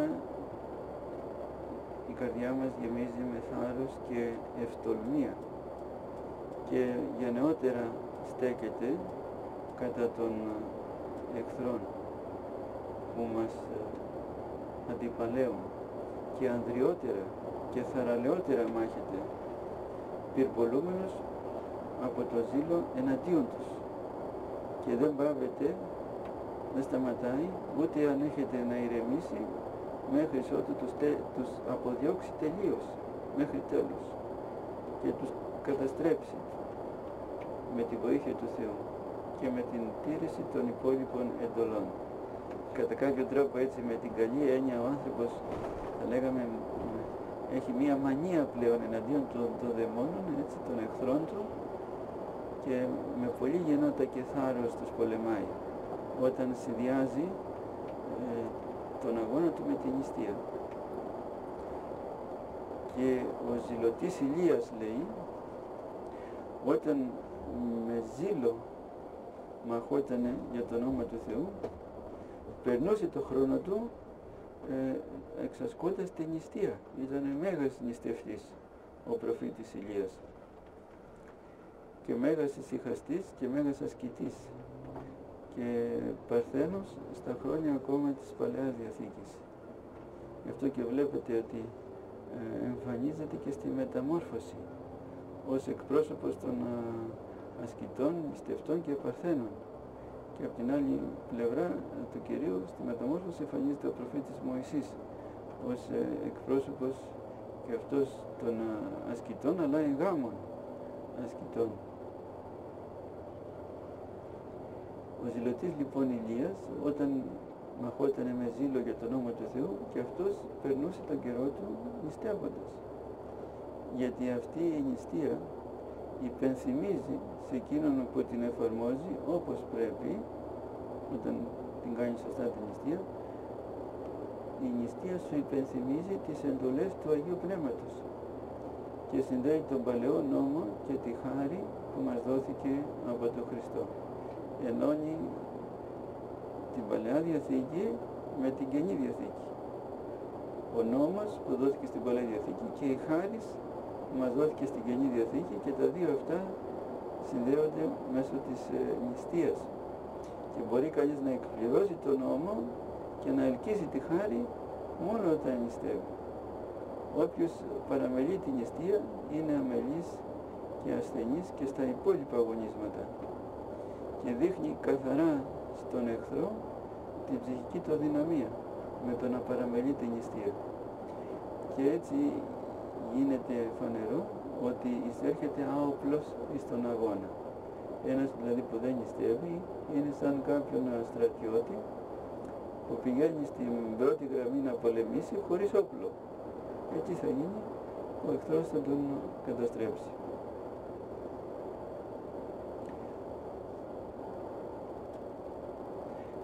η καρδιά μας γεμίζει με θάρρος και ευτολμία και γενναιότερα στέκεται κατά των εχθρών που μας αντιπαλαίουν και ανδριότερα και θαραλεότερα μάχεται, πυρπολούμενος από το ζήλο εναντίον τους, και δεν πάβεται, δεν σταματάει, ούτε αν έχετε να ηρεμήσει μέχρι ότου τους, τε, τους αποδιώξει τελείως, μέχρι τέλους, και τους καταστρέψει με τη βοήθεια του Θεού και με την τήρηση των υπόλοιπων εντολών. Κατά κάποιο τρόπο, έτσι, με την καλή έννοια, ο άνθρωπος, θα λέγαμε, έχει μία μανία πλέον εναντίον των, των δαιμόνων, έτσι, των εχθρών του, και με πολύ γεννότητα και θάρρος τους πολεμάει, όταν συνδυάζει ε, τον αγώνα του με την νηστεία. Και ο ζηλωτής Ηλίας, λέει, όταν με ζήλο μαχότανε για το όνομα του Θεού, περνούσε το χρόνο του ε, εξασκώντας την νηστεία. Ήταν μέγας νηστευτής ο προφήτης Ηλίας, και μέγας ησυχαστής και μέγας ασκητής, και παρθένος στα χρόνια ακόμα της Παλαιάς Διαθήκης. Γι' αυτό και βλέπετε ότι ε, εμφανίζεται και στη μεταμόρφωση ως εκπρόσωπος των α, ασκητών, νηστευτών και παρθένων. Και από την άλλη πλευρά του Κυρίου, στη μεταμόρφωση, εμφανίζεται ο προφήτης Μωυσής ως ε, εκπρόσωπος και αυτός των α, ασκητών, αλλά εγγάμων ασκητών. Ο ζηλωτής λοιπόν Ηλίας, όταν μαχότανε με ζήλο για τον νόμο του Θεού, και αυτός περνούσε τον καιρό του νηστεύοντας. Γιατί αυτή η νηστεία υπενθυμίζει σε εκείνον που την εφαρμόζει όπως πρέπει, όταν την κάνει σωστά την νηστεία, η νηστεία σου υπενθυμίζει τις εντολές του Αγίου Πνεύματος και συνδέει τον Παλαιό Νόμο και τη χάρη που μας δόθηκε από τον Χριστό. Ενώνει την Παλαιά Διαθήκη με την Καινή Διαθήκη. Ο νόμος που δόθηκε στην Παλαιά Διαθήκη και η χάρις που μας δόθηκε στην Καινή Διαθήκη, και τα δύο αυτά συνδέονται μέσω της ε, νηστείας. Και μπορεί κανείς να εκπληρώσει τον νόμο και να ελκύσει τη χάρη μόνο όταν νηστεύει. Όποιος παραμελεί την νηστεία είναι αμελής και ασθενής και στα υπόλοιπα αγωνίσματα, και δείχνει καθαρά στον εχθρό την ψυχική του αδυναμία με το να παραμελεί την νηστεία. Και έτσι γίνεται φανερό ότι εισέρχεται άοπλος στον αγώνα. Ένας δηλαδή που δεν νηστεύει είναι σαν κάποιον στρατιώτη που πηγαίνει στην πρώτη γραμμή να πολεμήσει χωρίς όπλο. Έτσι θα γίνει, ο εχθρός θα τον καταστρέψει.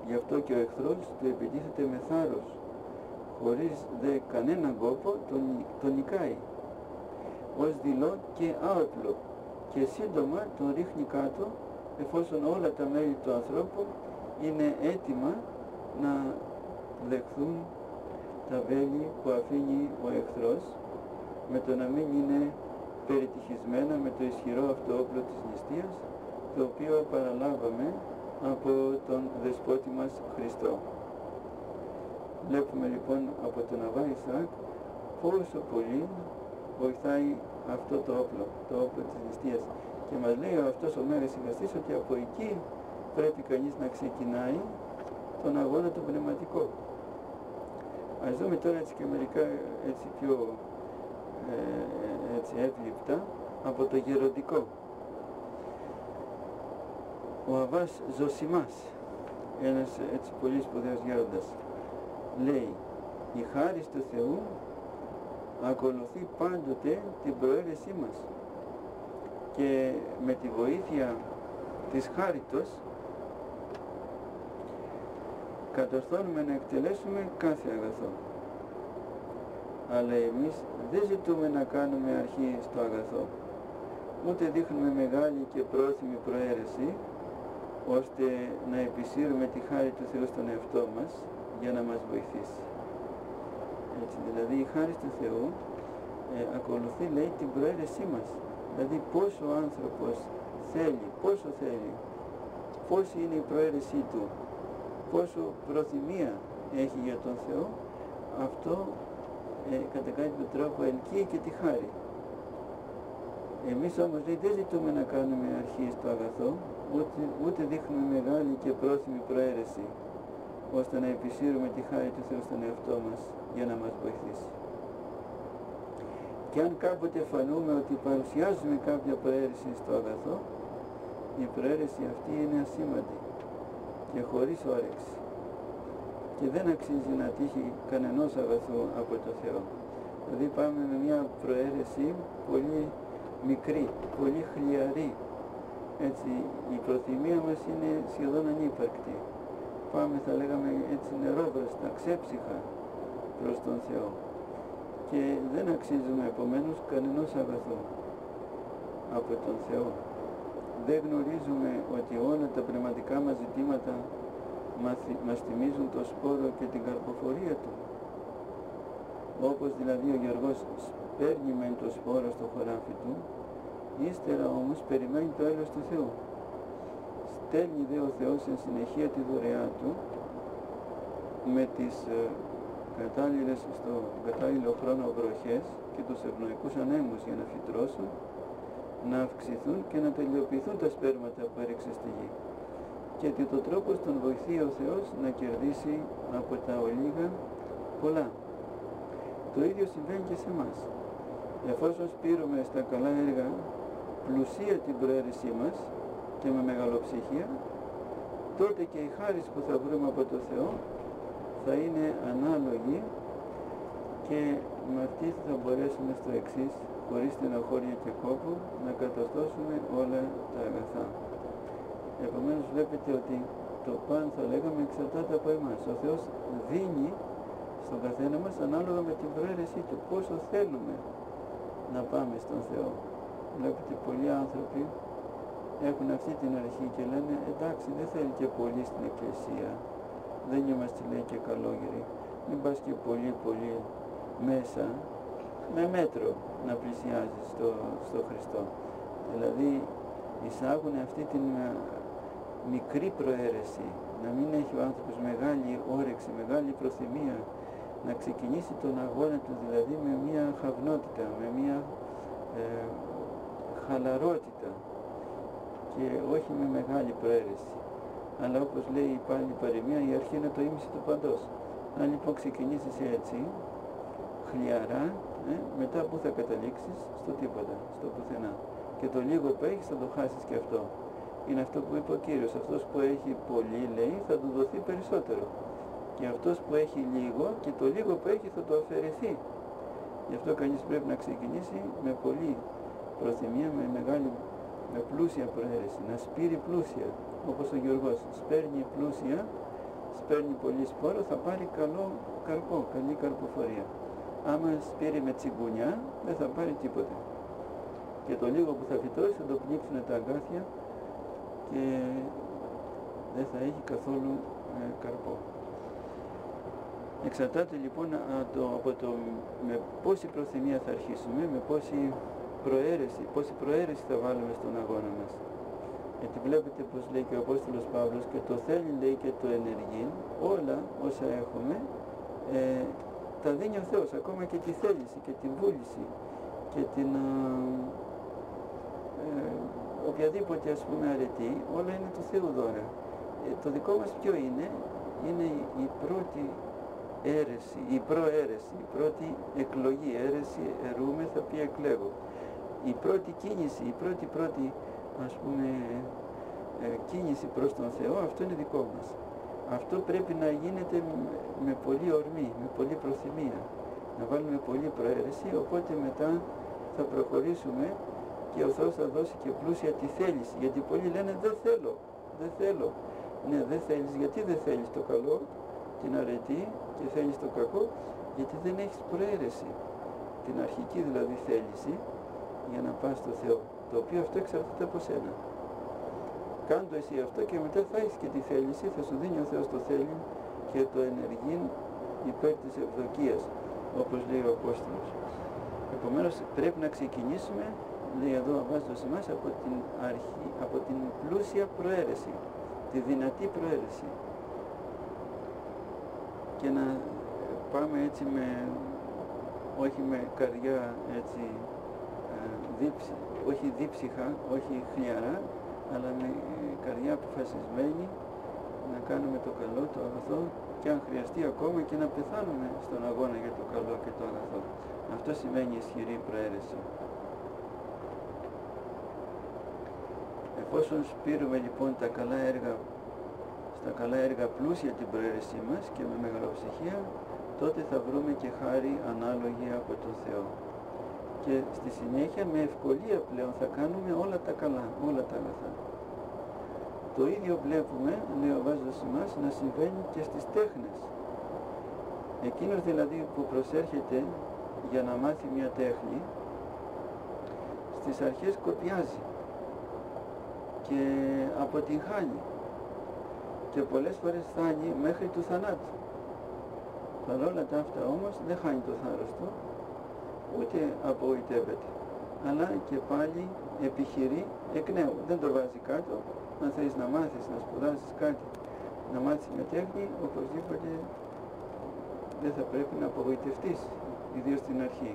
Γι' αυτό και ο εχθρός του επιτίθεται με θάρρος, χωρίς δε κανέναν κόπο τον, τον νικάει, ως δειλό και άοπλο, και σύντομα τον ρίχνει κάτω, εφόσον όλα τα μέλη του ανθρώπου είναι έτοιμα να δεχθούν τα βέλη που αφήνει ο εχθρός, με το να μην είναι περιτυχισμένα με το ισχυρό αυτό όπλο της νηστείας, το οποίο παραλάβαμε από τον Δεσπότη μας Χριστό. Βλέπουμε λοιπόν από τον Αββά Ισαάκ πόσο πολύ βοηθάει αυτό το όπλο, το όπλο της νηστείας. Και μας λέει αυτός ο Μέγας Συγχαστής ότι από εκεί πρέπει κανείς να ξεκινάει τον αγώνα το πνευματικό. Ας δούμε τώρα έτσι και μερικά έτσι πιο ε, έτσι εύληπτα από το γεροντικό. Ο Αββάς Ζωσιμάς, ένας έτσι πολύ σπουδαίος γέροντας, λέει: η χάρις του Θεού ακολουθεί πάντοτε την προαίρεσή μας και με τη βοήθεια της χάριτος κατορθώνουμε να εκτελέσουμε κάθε αγαθό. Αλλά εμείς δεν ζητούμε να κάνουμε αρχή στο αγαθό, ούτε δείχνουμε μεγάλη και πρόθυμη προαίρεση, ώστε να επισύρουμε τη χάρη του Θεού στον εαυτό μας για να μας βοηθήσει. Έτσι, δηλαδή η χάρη του Θεού ε, ακολουθεί, λέει, την προαίρεσή μας. Δηλαδή πόσο ο άνθρωπος θέλει, πόσο θέλει, πόση είναι η προαίρεσή του, πόσο προθυμία έχει για τον Θεό, αυτό ε, κατά κάποιο τρόπο ελκύει και τη χάρη. Εμείς όμως, λέει, δεν ζητούμε να κάνουμε αρχή στο αγαθό, ούτε, ούτε δείχνουμε μεγάλη και πρόθυμη προαίρεση, ώστε να επισύρουμε τη χάρη του Θεού στον εαυτό μας για να μας βοηθήσει. Και αν κάποτε φανούμε ότι παρουσιάζουμε κάποια προαίρεση στο αγαθό, η προαίρεση αυτή είναι ασήμαντη και χωρίς όρεξη και δεν αξίζει να τύχει κανενός αγαθού από το Θεό. Δηλαδή πάμε με μια προαίρεση πολύ μικρή, πολύ χλιαρή. Έτσι, η προθυμία μας είναι σχεδόν ανύπαρκτη. Πάμε, θα λέγαμε, έτσι νερόβραστα, ξέψυχα προς τον Θεό. Και δεν αξίζουμε επομένως κανενός αγαθό από τον Θεό. Δεν γνωρίζουμε ότι όλα τα πνευματικά μας ζητήματα μας θυμίζουν το σπόρο και την καρποφορία του. Όπως δηλαδή ο γεωργός παίρνει μεν το σπόρο στο χωράφι του, ύστερα όμως περιμένει το έλεος του Θεού. Στέλνει δε ο Θεός εν συνεχεία τη δωρεά του με τις ε, κατάλληλες, στο κατάλληλο χρόνο βροχές και τους ευνοϊκούς ανέμους για να φυτρώσουν, να αυξηθούν και να τελειοποιηθούν τα σπέρματα που έριξε στη γη. Και ότι το τρόπος τον βοηθεί ο Θεός να κερδίσει από τα ολίγα πολλά. Το ίδιο συμβαίνει και σε εμάς. Εφόσον σπείρουμε στα καλά έργα πλουσία την προαίρεσή μας και με μεγαλοψυχία, τότε και η χάρις που θα βρούμε από το Θεό θα είναι ανάλογη και με αυτή θα μπορέσουμε στο εξής, χωρίς στενοχώρια και κόπο, να κατορθώσουμε όλα τα αγαθά. Επομένως βλέπετε ότι το παν, θα λέγαμε, εξαρτάται από εμάς. Ο Θεός δίνει στον καθένα μας ανάλογα με την προαίρεσή του, πόσο θέλουμε να πάμε στον Θεό. Βλέπετε πολλοί άνθρωποι έχουν αυτή την αρχή και λένε εντάξει, δεν θέλει και πολύ στην εκκλησία, δεν είμαστε, λέει, και καλόγεροι, μην πας και πολύ πολύ μέσα, με μέτρο να πλησιάζεις στο, στο Χριστό. Δηλαδή εισάγουν αυτή την μικρή προαίρεση, να μην έχει ο άνθρωπος μεγάλη όρεξη, μεγάλη προθυμία να ξεκινήσει τον αγώνα του, δηλαδή με μια χαυνότητα, με μια ε, χαλαρότητα και όχι με μεγάλη προαίρεση. Αλλά όπως λέει πάλι η παροιμία, η αρχή είναι το ίμιση του παντός. Αν λοιπόν ξεκινήσεις έτσι, χλιαρά, ε, μετά που θα καταλήξεις? Στο τίποτα, στο πουθενά. Και το λίγο που έχεις θα το χάσεις και αυτό. Είναι αυτό που είπε ο Κύριος, αυτός που έχει πολύ, λέει, θα του δοθεί περισσότερο. Και αυτός που έχει λίγο και το λίγο που έχει θα το αφαιρεθεί. Γι' αυτό κανείς πρέπει να ξεκινήσει με πολύ προθυμία, με μεγάλη, με πλούσια προαίρεση, να σπείρει πλούσια, όπως ο Γεωργός σπέρνει πλούσια παίρνει πολύ σπόρο θα πάρει καλό καρπό, καλή καρποφορία. Άμα σπείρει με τσιγκουνιά δεν θα πάρει τίποτα. Και το λίγο που θα φυτώσει θα το πνίξουν τα αγκάθια και δεν θα έχει καθόλου ε, καρπό. Εξαρτάται λοιπόν το, από το με πόση προθυμία θα αρχίσουμε, με πόση προαίρεση, πόση προαίρεση θα βάλουμε στον αγώνα μας. Γιατί βλέπετε πως λέει και ο Απόστολος Παύλος, και το θέλει λέει και το ενεργεί, όλα όσα έχουμε ε, τα δίνει ο Θεός, ακόμα και τη θέληση και τη βούληση και την ε, οποιαδήποτε ας πούμε αρετή, όλα είναι του Θεού δώρα. Ε, το δικό μας ποιο είναι? Είναι η πρώτη αίρεση, η προαίρεση, η πρώτη εκλογή, αίρεση ερούμε θα πει εκλέγω. Η πρώτη κίνηση, η πρώτη πρώτη ας πούμε ε, κίνηση προς τον Θεό, αυτό είναι δικό μας. Αυτό πρέπει να γίνεται με πολύ ορμή, με πολύ προθυμία, να βάλουμε πολύ προαίρεση, οπότε μετά θα προχωρήσουμε και ο Θεός θα δώσει και πλούσια τη θέληση, γιατί πολλοί λένε δεν θέλω, δεν θέλω. Ναι, δεν θέλεις, γιατί δεν θέλεις το καλό, την αρετή, και θέλεις το κακό? Γιατί δεν έχεις προαίρεση, την αρχική δηλαδή θέληση για να πας στο Θεό, το οποίο αυτό εξαρτάται από σένα. Κάντο εσύ αυτό και μετά θα έχεις και τη θέληση, θα σου δίνει ο Θεός το θέλει και το ενεργεί υπέρ της ευδοκίας, όπως λέει ο Απόστολος. Επομένως πρέπει να ξεκινήσουμε, λέει εδώ ο Βάζος εμάς, από την αρχή, από την πλούσια προαίρεση, τη δυνατή προαίρεση, και να πάμε έτσι με, όχι με καρδιά έτσι δίψη, όχι δίψυχα, όχι χλιαρά, αλλά με καρδιά αποφασισμένη να κάνουμε το καλό, το αγαθό, και αν χρειαστεί ακόμα και να πεθάνουμε στον αγώνα για το καλό και το αγαθό. Αυτό σημαίνει ισχυρή προαίρεση. Εφόσον σπείρουμε λοιπόν τα καλά έργα, στα καλά έργα πλούσια την προαίρεσή μας και με μεγαλοψυχία, τότε θα βρούμε και χάρη ανάλογη από τον Θεό. Και στη συνέχεια με ευκολία πλέον θα κάνουμε όλα τα καλά, όλα τα αγαθά. Το ίδιο βλέπουμε, λέει ο Βάζος μας, να συμβαίνει και στις τέχνες. Εκείνος δηλαδή που προσέρχεται για να μάθει μια τέχνη, στις αρχές κοπιάζει και αποτυγχάνει και πολλές φορές φτάνει μέχρι του θανάτου. Παρ' όλα τα αυτά όμως δεν χάνει το θάρρος του, ούτε απογοητεύεται, αλλά και πάλι επιχειρεί εκ νέου. Δεν το βάζει κάτω. Αν θέλεις να μάθεις, να σπουδάσεις κάτι, να μάθεις με τέχνη, οπωσδήποτε δεν θα πρέπει να απογοητευτείς, ιδίως στην αρχή.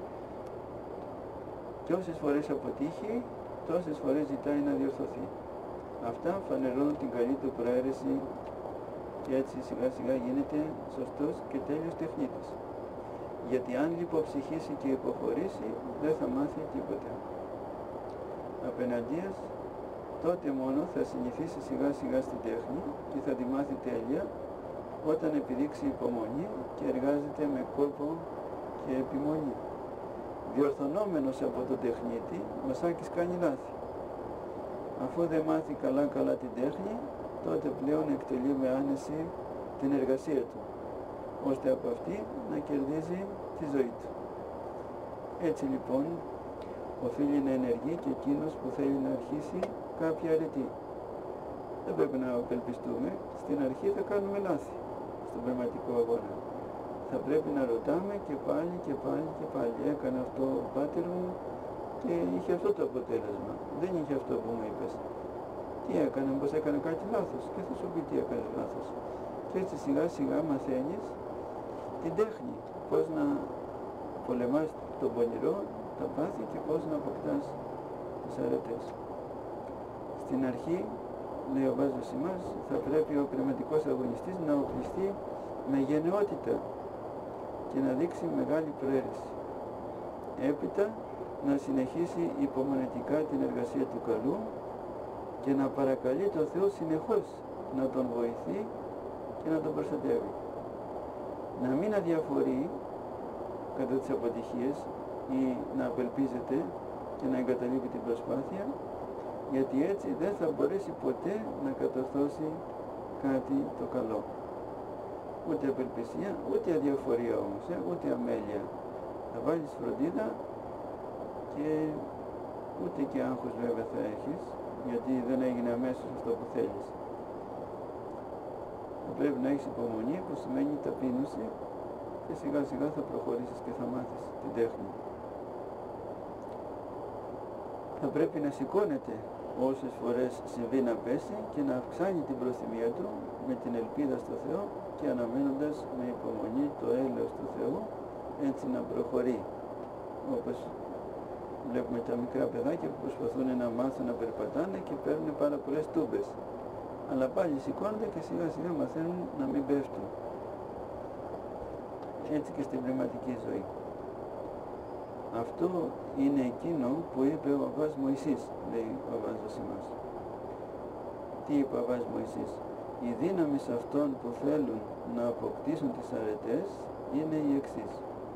Και όσες φορές αποτύχει, τόσες φορές ζητάει να διορθωθεί. Αυτά φανερώνουν την καλή του προαίρεση και έτσι σιγά σιγά γίνεται σωστός και τέλειος τεχνίτης. Γιατί αν λιποψυχήσει και υποχωρήσει, δεν θα μάθει τίποτα. Απέναντίας, τότε μόνο θα συνηθίσει σιγά σιγά στην τέχνη και θα τη μάθει τέλεια όταν επιδείξει υπομονή και εργάζεται με κόπο και επιμονή. Διορθωνόμενος από τον τεχνίτη, ο Σάκης κάνει λάθη. Αφού δεν μάθει καλά καλά την τέχνη, τότε πλέον εκτελεί με άνεση την εργασία του, ώστε από αυτή να κερδίζει τη ζωή του. Έτσι λοιπόν, οφείλει να ενεργεί και εκείνος που θέλει να αρχίσει κάποια αρετή. Δεν πρέπει να απελπιστούμε, στην αρχή θα κάνουμε λάθη στον πνευματικό αγώνα. Θα πρέπει να ρωτάμε και πάλι και πάλι και πάλι. Έκανε αυτό ο πάτερ μου και είχε αυτό το αποτέλεσμα. Δεν είχε αυτό που μου είπες. Τι έκανε, πως έκανε κάτι λάθος, και θα σου πει τι έκανες λάθος. Και έτσι σιγά σιγά μαθαίνεις την τέχνη, πώς να πολεμάς τον πονηρό, τα πάθη, και πώς να αποκτάς τις αρετές. Στην αρχή, λέει ο Βάζος μας, θα πρέπει ο πνευματικός αγωνιστής να οπλιστεί με γενναιότητα και να δείξει μεγάλη προαίρεση. Έπειτα να συνεχίσει υπομονετικά την εργασία του καλού και να παρακαλεί τον Θεό συνεχώς να τον βοηθεί και να τον προστατεύει. Να μην αδιαφορεί κατά τις αποτυχίες ή να απελπίζεται και να εγκαταλείπει την προσπάθεια, γιατί έτσι δεν θα μπορέσει ποτέ να κατορθώσει κάτι το καλό. ούτε απελπισία, ούτε αδιαφορία όμως, ε, ούτε αμέλεια. Θα βάλεις φροντίδα και ούτε και άγχος βέβαια θα έχεις, γιατί δεν έγινε αμέσως αυτό που θέλεις. Θα πρέπει να έχεις υπομονή, που σημαίνει ταπείνωση, και σιγά σιγά θα προχωρήσεις και θα μάθεις την τέχνη. Θα πρέπει να σηκώνεται όσες φορές συμβεί να πέσει και να αυξάνει την προθυμία του με την ελπίδα στο Θεό και αναμένοντας με υπομονή το έλεος του Θεού, έτσι να προχωρεί. Όπως βλέπουμε τα μικρά παιδάκια που προσπαθούν να μάθουν να περπατάνε και παίρνουν πάρα πολλές τούμπες. Αλλά πάλι σηκώνονται και σιγά σιγά μαθαίνουν να μην πέφτουν. Έτσι και στην πνευματική ζωή. Αυτό είναι εκείνο που είπε ο Αββάς Μωυσής, λέει ο Αββάς Ζωσιμάς. Τι είπε ο Αββάς Μωυσής? Οι δύναμεις αυτών που θέλουν να αποκτήσουν τις αρετές είναι οι εξής.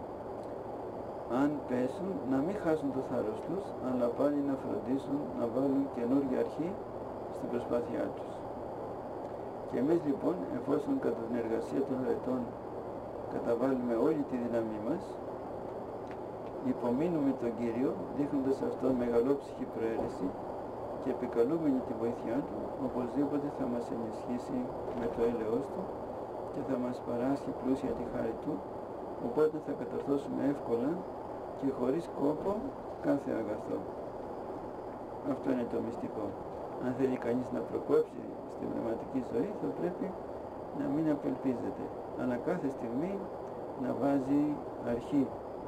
Αν πέσουν, να μην χάσουν το θάρρος τους, αλλά πάλι να φροντίσουν να βάλουν καινούργια αρχή στην προσπάθειά τους. Και εμείς λοιπόν, εφόσον κατά την εργασία των αρετών καταβάλουμε όλη τη δύναμή μας, υπομείνουμε τον Κύριο, δείχνοντας αυτόν μεγαλόψυχη προαίρεση και επικαλούμενη τη βοήθειά Του, οπωσδήποτε θα μας ενισχύσει με το έλεος Του και θα μας παράσχει πλούσια τη χάρη Του, οπότε θα κατορθώσουμε εύκολα και χωρίς κόπο κάθε αγαθό. Αυτό είναι το μυστικό. Αν θέλει κανείς να προκόψει στην πνευματική ζωή, θα πρέπει να μην απελπίζεται, αλλά κάθε στιγμή να βάζει αρχή.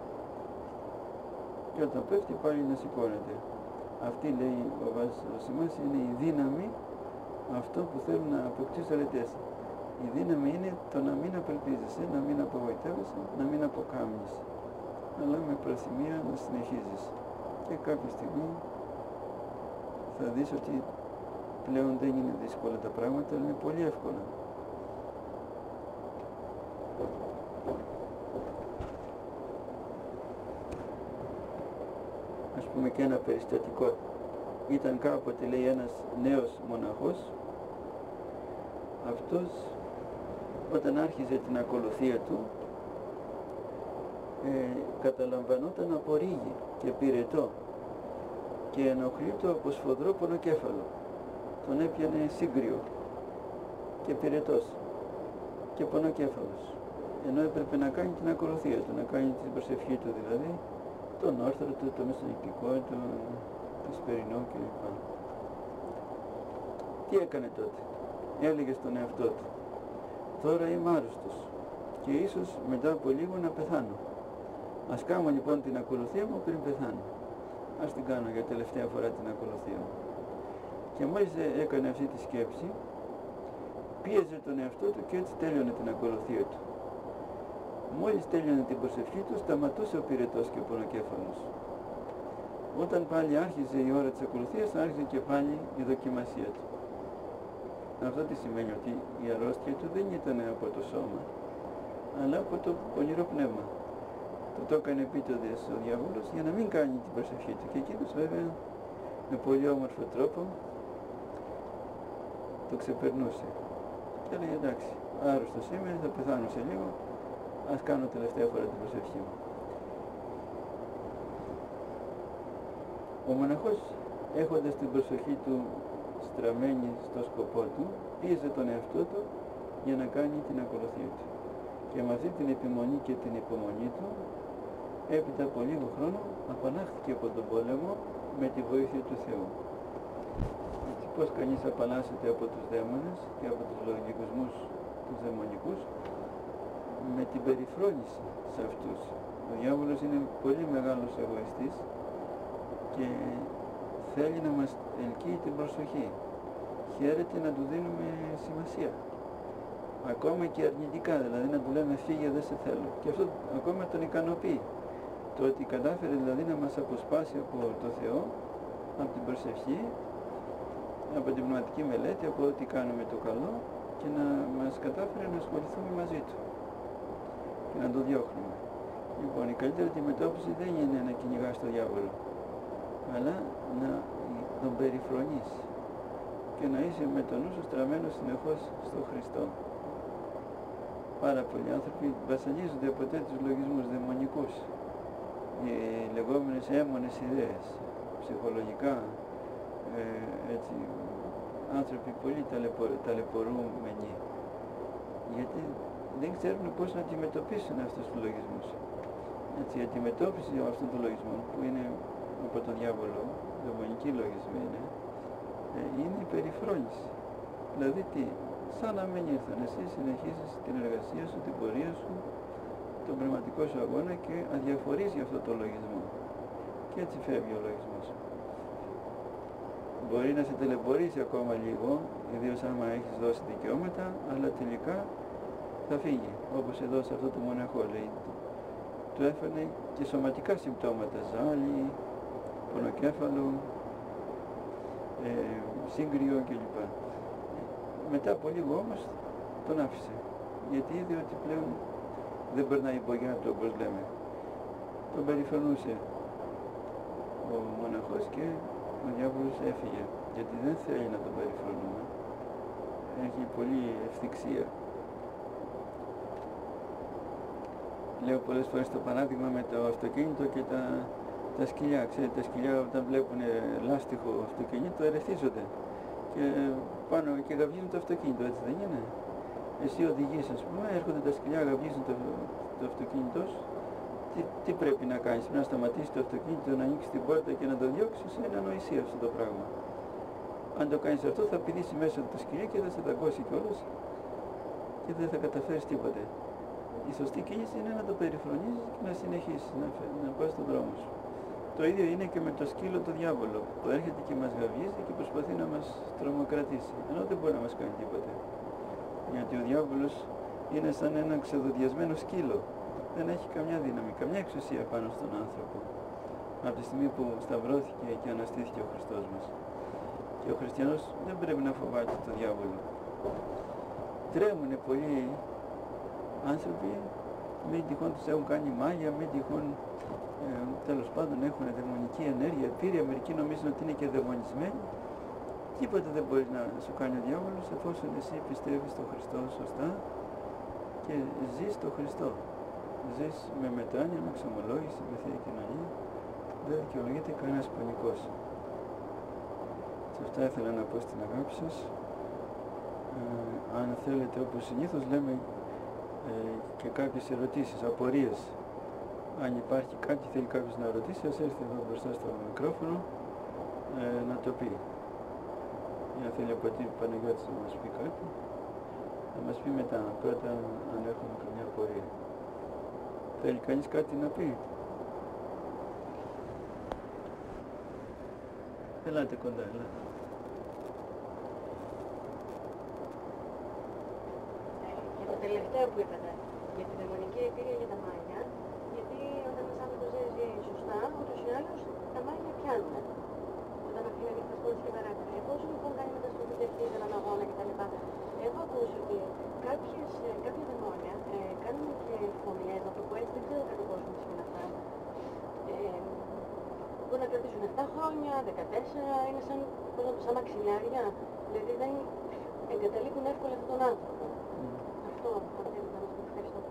Και όταν πέφτει πάλι να σηκώνεται. Αυτή, λέει ο Αββάς Ζωσιμάς, είναι η δύναμη αυτό που θέλουν να αποκτήσουν αρετές. Η δύναμη είναι το να μην απελπίζεσαι, να μην απογοητεύεσαι, να μην αποκάμνεις, αλλά με προθυμία να συνεχίζεις. Και κάποια στιγμή θα δεις ότι πλέον δεν είναι δύσκολα τα πράγματα, αλλά είναι πολύ εύκολα. Ας πούμε και ένα περιστατικό. Ήταν κάποτε, λέει, ένας νέος μοναχός. Αυτός όταν άρχιζε την ακολουθία του ε, καταλαμβανόταν από ρίγη και πυρετό και ενοχλεί το από σφοδρό πονοκέφαλο. Τον έπιανε σύγκριο και πυρετός και πονοκέφαλος, ενώ έπρεπε να κάνει την ακολουθία του, να κάνει την προσευχή του δηλαδή, τον όρθρο του, το μεσονυχτικό του, το σπερινό κλπ. Τι έκανε τότε? Έλεγε στον εαυτό του, τώρα είμαι άρρωστος και ίσως μετά από λίγο να πεθάνω. Ας κάνω λοιπόν την ακολουθία μου πριν πεθάνω. Ας την κάνω για τελευταία φορά την ακολουθία μου. Και μόλις έκανε αυτή τη σκέψη, πίεζε τον εαυτό του και έτσι τέλειωνε την ακολουθία του. Μόλις τέλειωνε την προσευχή του, σταματούσε ο πυρετός και ο πονοκέφαλος. Όταν πάλι άρχιζε η ώρα της ακολουθίας, άρχιζε και πάλι η δοκιμασία του. Αυτό τι σημαίνει? Ότι η αρρώστια του δεν ήταν από το σώμα, αλλά από το πονηρό πνεύμα. Του το έκανε επίτηδες ο διάβολος για να μην κάνει την προσευχή του. Και εκείνος βέβαια με πολύ όμορφο τρόπο το ξεπερνούσε. Και έλεγε, εντάξει, άρρωστος είμαι, θα πεθάνω σε λίγο, ας κάνω τελευταία φορά την προσευχή μου. Ο μοναχός, έχοντας την προσοχή του στραμμένη στο σκοπό του, πίεζε τον εαυτό του για να κάνει την ακολουθία του. Και με αυτή την επιμονή και την υπομονή του, έπειτα από λίγο χρόνο απαλλάχθηκε από τον πόλεμο με τη βοήθεια του Θεού. Έτσι, πώς κανείς απαλλάσσεται από τους δαίμονες και από τους λογικισμούς τους δαιμονικούς? Με την περιφρόνηση σε αυτούς. Ο διάβολος είναι πολύ μεγάλος εγωιστής και θέλει να μας ελκύει την προσοχή. Χαίρεται να του δίνουμε σημασία. Ακόμα και αρνητικά, δηλαδή να του λέμε φύγε, δεν σε θέλω. Και αυτό ακόμα τον ικανοποιεί. Το ότι κατάφερε δηλαδή να μας αποσπάσει από το Θεό, από την προσευχή, από την πνευματική μελέτη, από ό,τι κάνουμε το καλό και να μας κατάφερε να ασχοληθούμε μαζί του και να το διώχνουμε. Λοιπόν, η καλύτερη αντιμετώπιση δεν είναι να κυνηγάς τον διάβολο, αλλά να τον περιφρονείς και να είσαι με τον νου σου στραμμένος συνεχώς στο Χριστό. πάρα πολλοί άνθρωποι βασανίζονται από τέτοιους λογισμούς δαιμονικούς. Οι λεγόμενες έμμονες ιδέες, ψυχολογικά, ε, έτσι, άνθρωποι πολύ ταλαιπω, ταλαιπωρούμενοι, γιατί δεν ξέρουν πώς να αντιμετωπίσουν αυτούς τους λογισμούς. Έτσι, η αντιμετώπιση αυτών των λογισμών, που είναι από τον διάβολο, δαιμονικοί λογισμοί είναι, ε, είναι η περιφρόνηση. Δηλαδή τι, σαν να μην ήρθαν, εσύ συνεχίζεις την εργασία σου, την πορεία σου, τον πνευματικό σου αγώνα και αδιαφορείς για αυτό το λογισμό. Και έτσι φεύγει ο λογισμός. Μπορεί να σε ταλαιπωρήσει ακόμα λίγο, ιδίως άμα έχεις δώσει δικαιώματα, αλλά τελικά θα φύγει. Όπως εδώ σε αυτό το μοναχό λέει, του έφερνε και σωματικά συμπτώματα, ζάλι, πονοκέφαλο, ε, σύγκριο κλπ. Μετά από λίγο όμως τον άφησε, γιατί είδε ότι πλέον δεν περνάει υπογιά του, όπως λέμε. Τον περιφρονούσε ο μοναχός και ο διάβολος έφυγε, γιατί δεν θέλει να τον περιφρονούμε. Έχει πολλή ευθυξία. Λέω πολλές φορές το παράδειγμα με το αυτοκίνητο και τα, τα σκυλιά. Ξέρετε, τα σκυλιά όταν βλέπουν λάστιχο αυτοκίνητο ερεθίζονται και πάνω και γαβγίζουν το αυτοκίνητο, έτσι δεν είναι? Εσύ οδηγείς, ας πούμε, έρχονται τα σκυλιά, γαβγίζουν το, το αυτοκίνητο σου. Τι, τι πρέπει να κάνεις? Πρέπει να σταματήσεις το αυτοκίνητο, να ανοίξεις την πόρτα και να το διώξεις? Είναι ανοησία αυτό το πράγμα. Αν το κάνεις αυτό θα πηδήσει μέσα το σκυλί και θα σε δαγκώσει κιόλας και δεν θα καταφέρεις τίποτε. Η σωστή κίνηση είναι να το περιφρονήσεις και να συνεχίσεις, να, να πας στον δρόμο σου. Το ίδιο είναι και με το σκύλο το διάβολο, που έρχεται και μας γαβγίζει και προσπαθεί να μας τρομοκρατήσει, ενώ δεν μπορεί να μας κάνει τίποτε. Γιατί ο διάβολος είναι σαν ένα ξεδοντιασμένο σκύλο. Δεν έχει καμιά δύναμη, καμιά εξουσία πάνω στον άνθρωπο. Από τη στιγμή που σταυρώθηκε και αναστήθηκε ο Χριστός μας. Και ο χριστιανός δεν πρέπει να φοβάται τον διάβολο. Τρέμουνε πολλοί άνθρωποι, μην τυχόν τους έχουν κάνει μάγια, μην τυχόν ε, τέλος πάντων έχουν δαιμονική ενέργεια, πήρε, μερικοί νομίζουν ότι είναι και δαιμονισμένοι. Τίποτε δεν μπορεί να σου κάνει ο διάβολος εφόσον εσύ πιστεύεις στον Χριστό σωστά και ζεις τον Χριστό. Ζεις με μετάνοια, με εξομολόγηση, με Θεία Κοινωνία. Δεν δικαιολογείται κανένας πανικός. Σε αυτά ήθελα να πω στην αγάπη σας. Ε, αν θέλετε, όπως συνήθως λέμε, ε, και κάποιες ερωτήσεις, απορίες. Αν υπάρχει κάτι, θέλει κάποιος να ρωτήσει, ας έρθει εδώ μπροστά στο μικρόφωνο ε, να το πει. Ή αν θέλει από την Παναγιώτης να μας πει κάτι, να μας πει μετά, πρώτα αν έχουμε καμιά απορία. Θέλει κανείς κάτι να πει? Ελάτε κοντά, ελάτε. Για το τελευταίο που είπατε, για τη δαιμονική αιτήρια για τα μάγια, γιατί όταν ένας άνθρωπος δεν ζει σωστά, ούτως ή άλλως τα μάγια πιάνουν. Όταν αφήνει νύχτα σκότους και παράκονα. Εφόσον λοιπόν κάνει μεταστροφή και αρχίζει έναν αγώνα κτλ. Έχω ακούσει ότι κάποιες, κάποια δαιμόνια ε, κάνουν και φωνιές, να το πω έτσι, δεν ξέρω κατά πόσο είναι αυτά. Ε, Μπορεί να κρατήσουν επτά χρόνια, δεκατέσσερα, είναι σαν, σαν μαξιλιάρια, δηλαδή δεν εγκαταλείπουν εύκολα αυτόν τον άνθρωπο. Mm. Αυτό θα θέλετε να μας πει. Ευχαριστώ.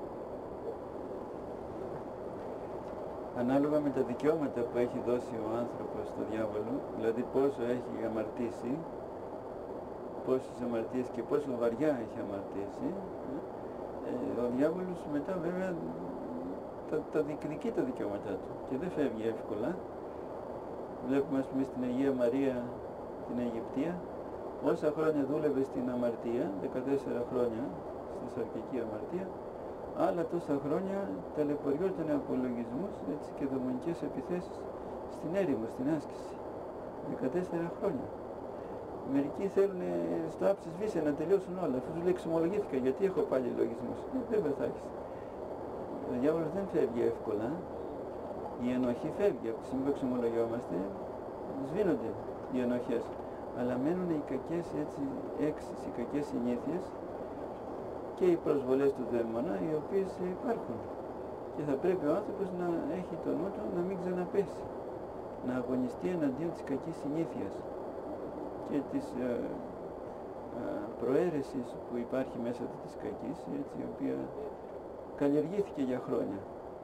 Ανάλογα με τα δικαιώματα που έχει δώσει ο άνθρωπος στο διάβολο, δηλαδή πόσο έχει αμαρτήσει, πόσες αμαρτίες και πόσο βαριά έχει αμαρτήσει, ε, ο διάβολος μετά βέβαια τα, τα διεκδικεί τα δικαιώματά του και δεν φεύγει εύκολα. Βλέπουμε, ας πούμε, στην Αγία Μαρία την Αιγυπτία, όσα χρόνια δούλευε στην αμαρτία, δεκατέσσερα χρόνια στη σαρκική αμαρτία, άλλα τόσα χρόνια ταλαιπωριόταν από λογισμούς, έτσι, και δαιμονικές επιθέσεις στην έρημο, στην άσκηση. δεκατέσσερα χρόνια. Μερικοί θέλουν στο άψη σβήσε να τελειώσουν όλα, αφού τους λέει εξομολογήθηκα, γιατί έχω πάλι λογισμούς. Ε, βέβαια θα έχεις. Ο διάβολος δεν φεύγει εύκολα. Η ενοχή φεύγει, από τη στιγμή που εξομολογιόμαστε, σβήνονται οι ενοχές. Αλλά μένουν οι κακές έτσι, έξις, οι κακές συνήθειες και οι προσβολές του δαίμονα, οι οποίες υπάρχουν. Και θα πρέπει ο άνθρωπος να έχει το νου του να μην ξαναπέσει. Να αγωνιστεί εναντίον της κακής συνήθειας και της ε, προαίρεσης που υπάρχει μέσα της κακής, έτσι, η οποία καλλιεργήθηκε για χρόνια.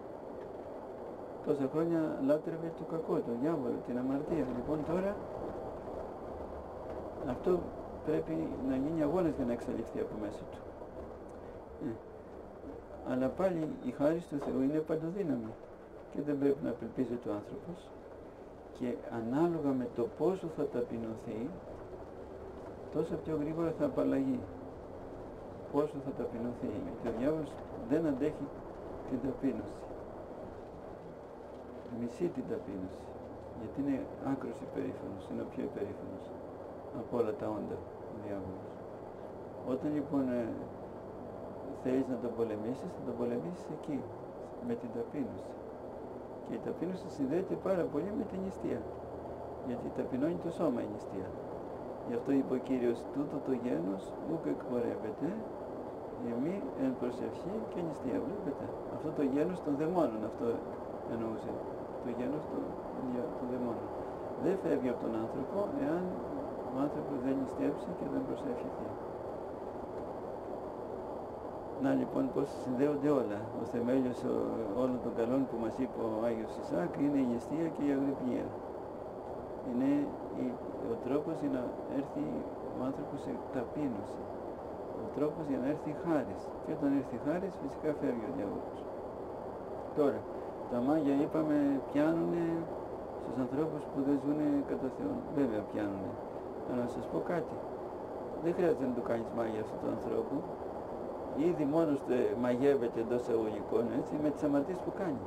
Τόσα χρόνια λάτρευε το κακό, το διάβολο, την αμαρτία. Λοιπόν τώρα αυτό πρέπει να γίνει αγώνας για να εξαλειφθεί από μέσα του. Ε. Αλλά πάλι η χάρις του Θεού είναι παντοδύναμη και δεν πρέπει να απελπίζεται ο άνθρωπος, και ανάλογα με το πόσο θα ταπεινωθεί, τόσο πιο γρήγορα θα απαλλαγεί. Πόσο θα ταπεινωθεί, γιατί ο διάβολος δεν αντέχει την ταπείνωση. Μισεί την ταπείνωση, γιατί είναι άκρος υπερήφανος, είναι ο πιο υπερήφανος από όλα τα όντα ο διάβολος. Όταν λοιπόν ε, θέλεις να τον πολεμήσεις, θα τον πολεμήσεις εκεί, με την ταπείνωση. Και η ταπείνωση συνδέεται πάρα πολύ με την νηστεία, γιατί ταπεινώνει το σώμα η νηστεία. Γι' αυτό είπε ο Κύριος, τούτο το γένος ούκ εκπορεύεται, εμεί εν προσευχή και νηστεία. Βλέπετε, αυτό το γένος των δαιμόνων, αυτό εννοούσε. Το γένος των, των δαιμόνων. Δεν φεύγει από τον άνθρωπο εάν ο άνθρωπος δεν νηστέψει και δεν προσευχηθεί. Να λοιπόν πώς συνδέονται όλα. Ο θεμέλιος όλων των καλών που μας είπε ο Άγιος Ισάκ είναι η νηστεία και η αγρυπνία. Είναι η, ο τρόπος για να έρθει ο άνθρωπος σε ταπείνωση. Ο τρόπος για να έρθει η χάρις. Και όταν έρθει η χάρις φυσικά φεύγει ο διάβολος. Τώρα, τα μάγια είπαμε πιάνουνε στους ανθρώπους που δεν ζουν κατά Θεόν. Βέβαια πιάνουνε. Αλλά να σας πω κάτι. Δεν χρειάζεται να του κάνεις μάγια αυτού του ανθρώπου. Ήδη μόνος του μαγεύεται εντός εισαγωγικών, έτσι, με τις αμαρτίες που κάνει.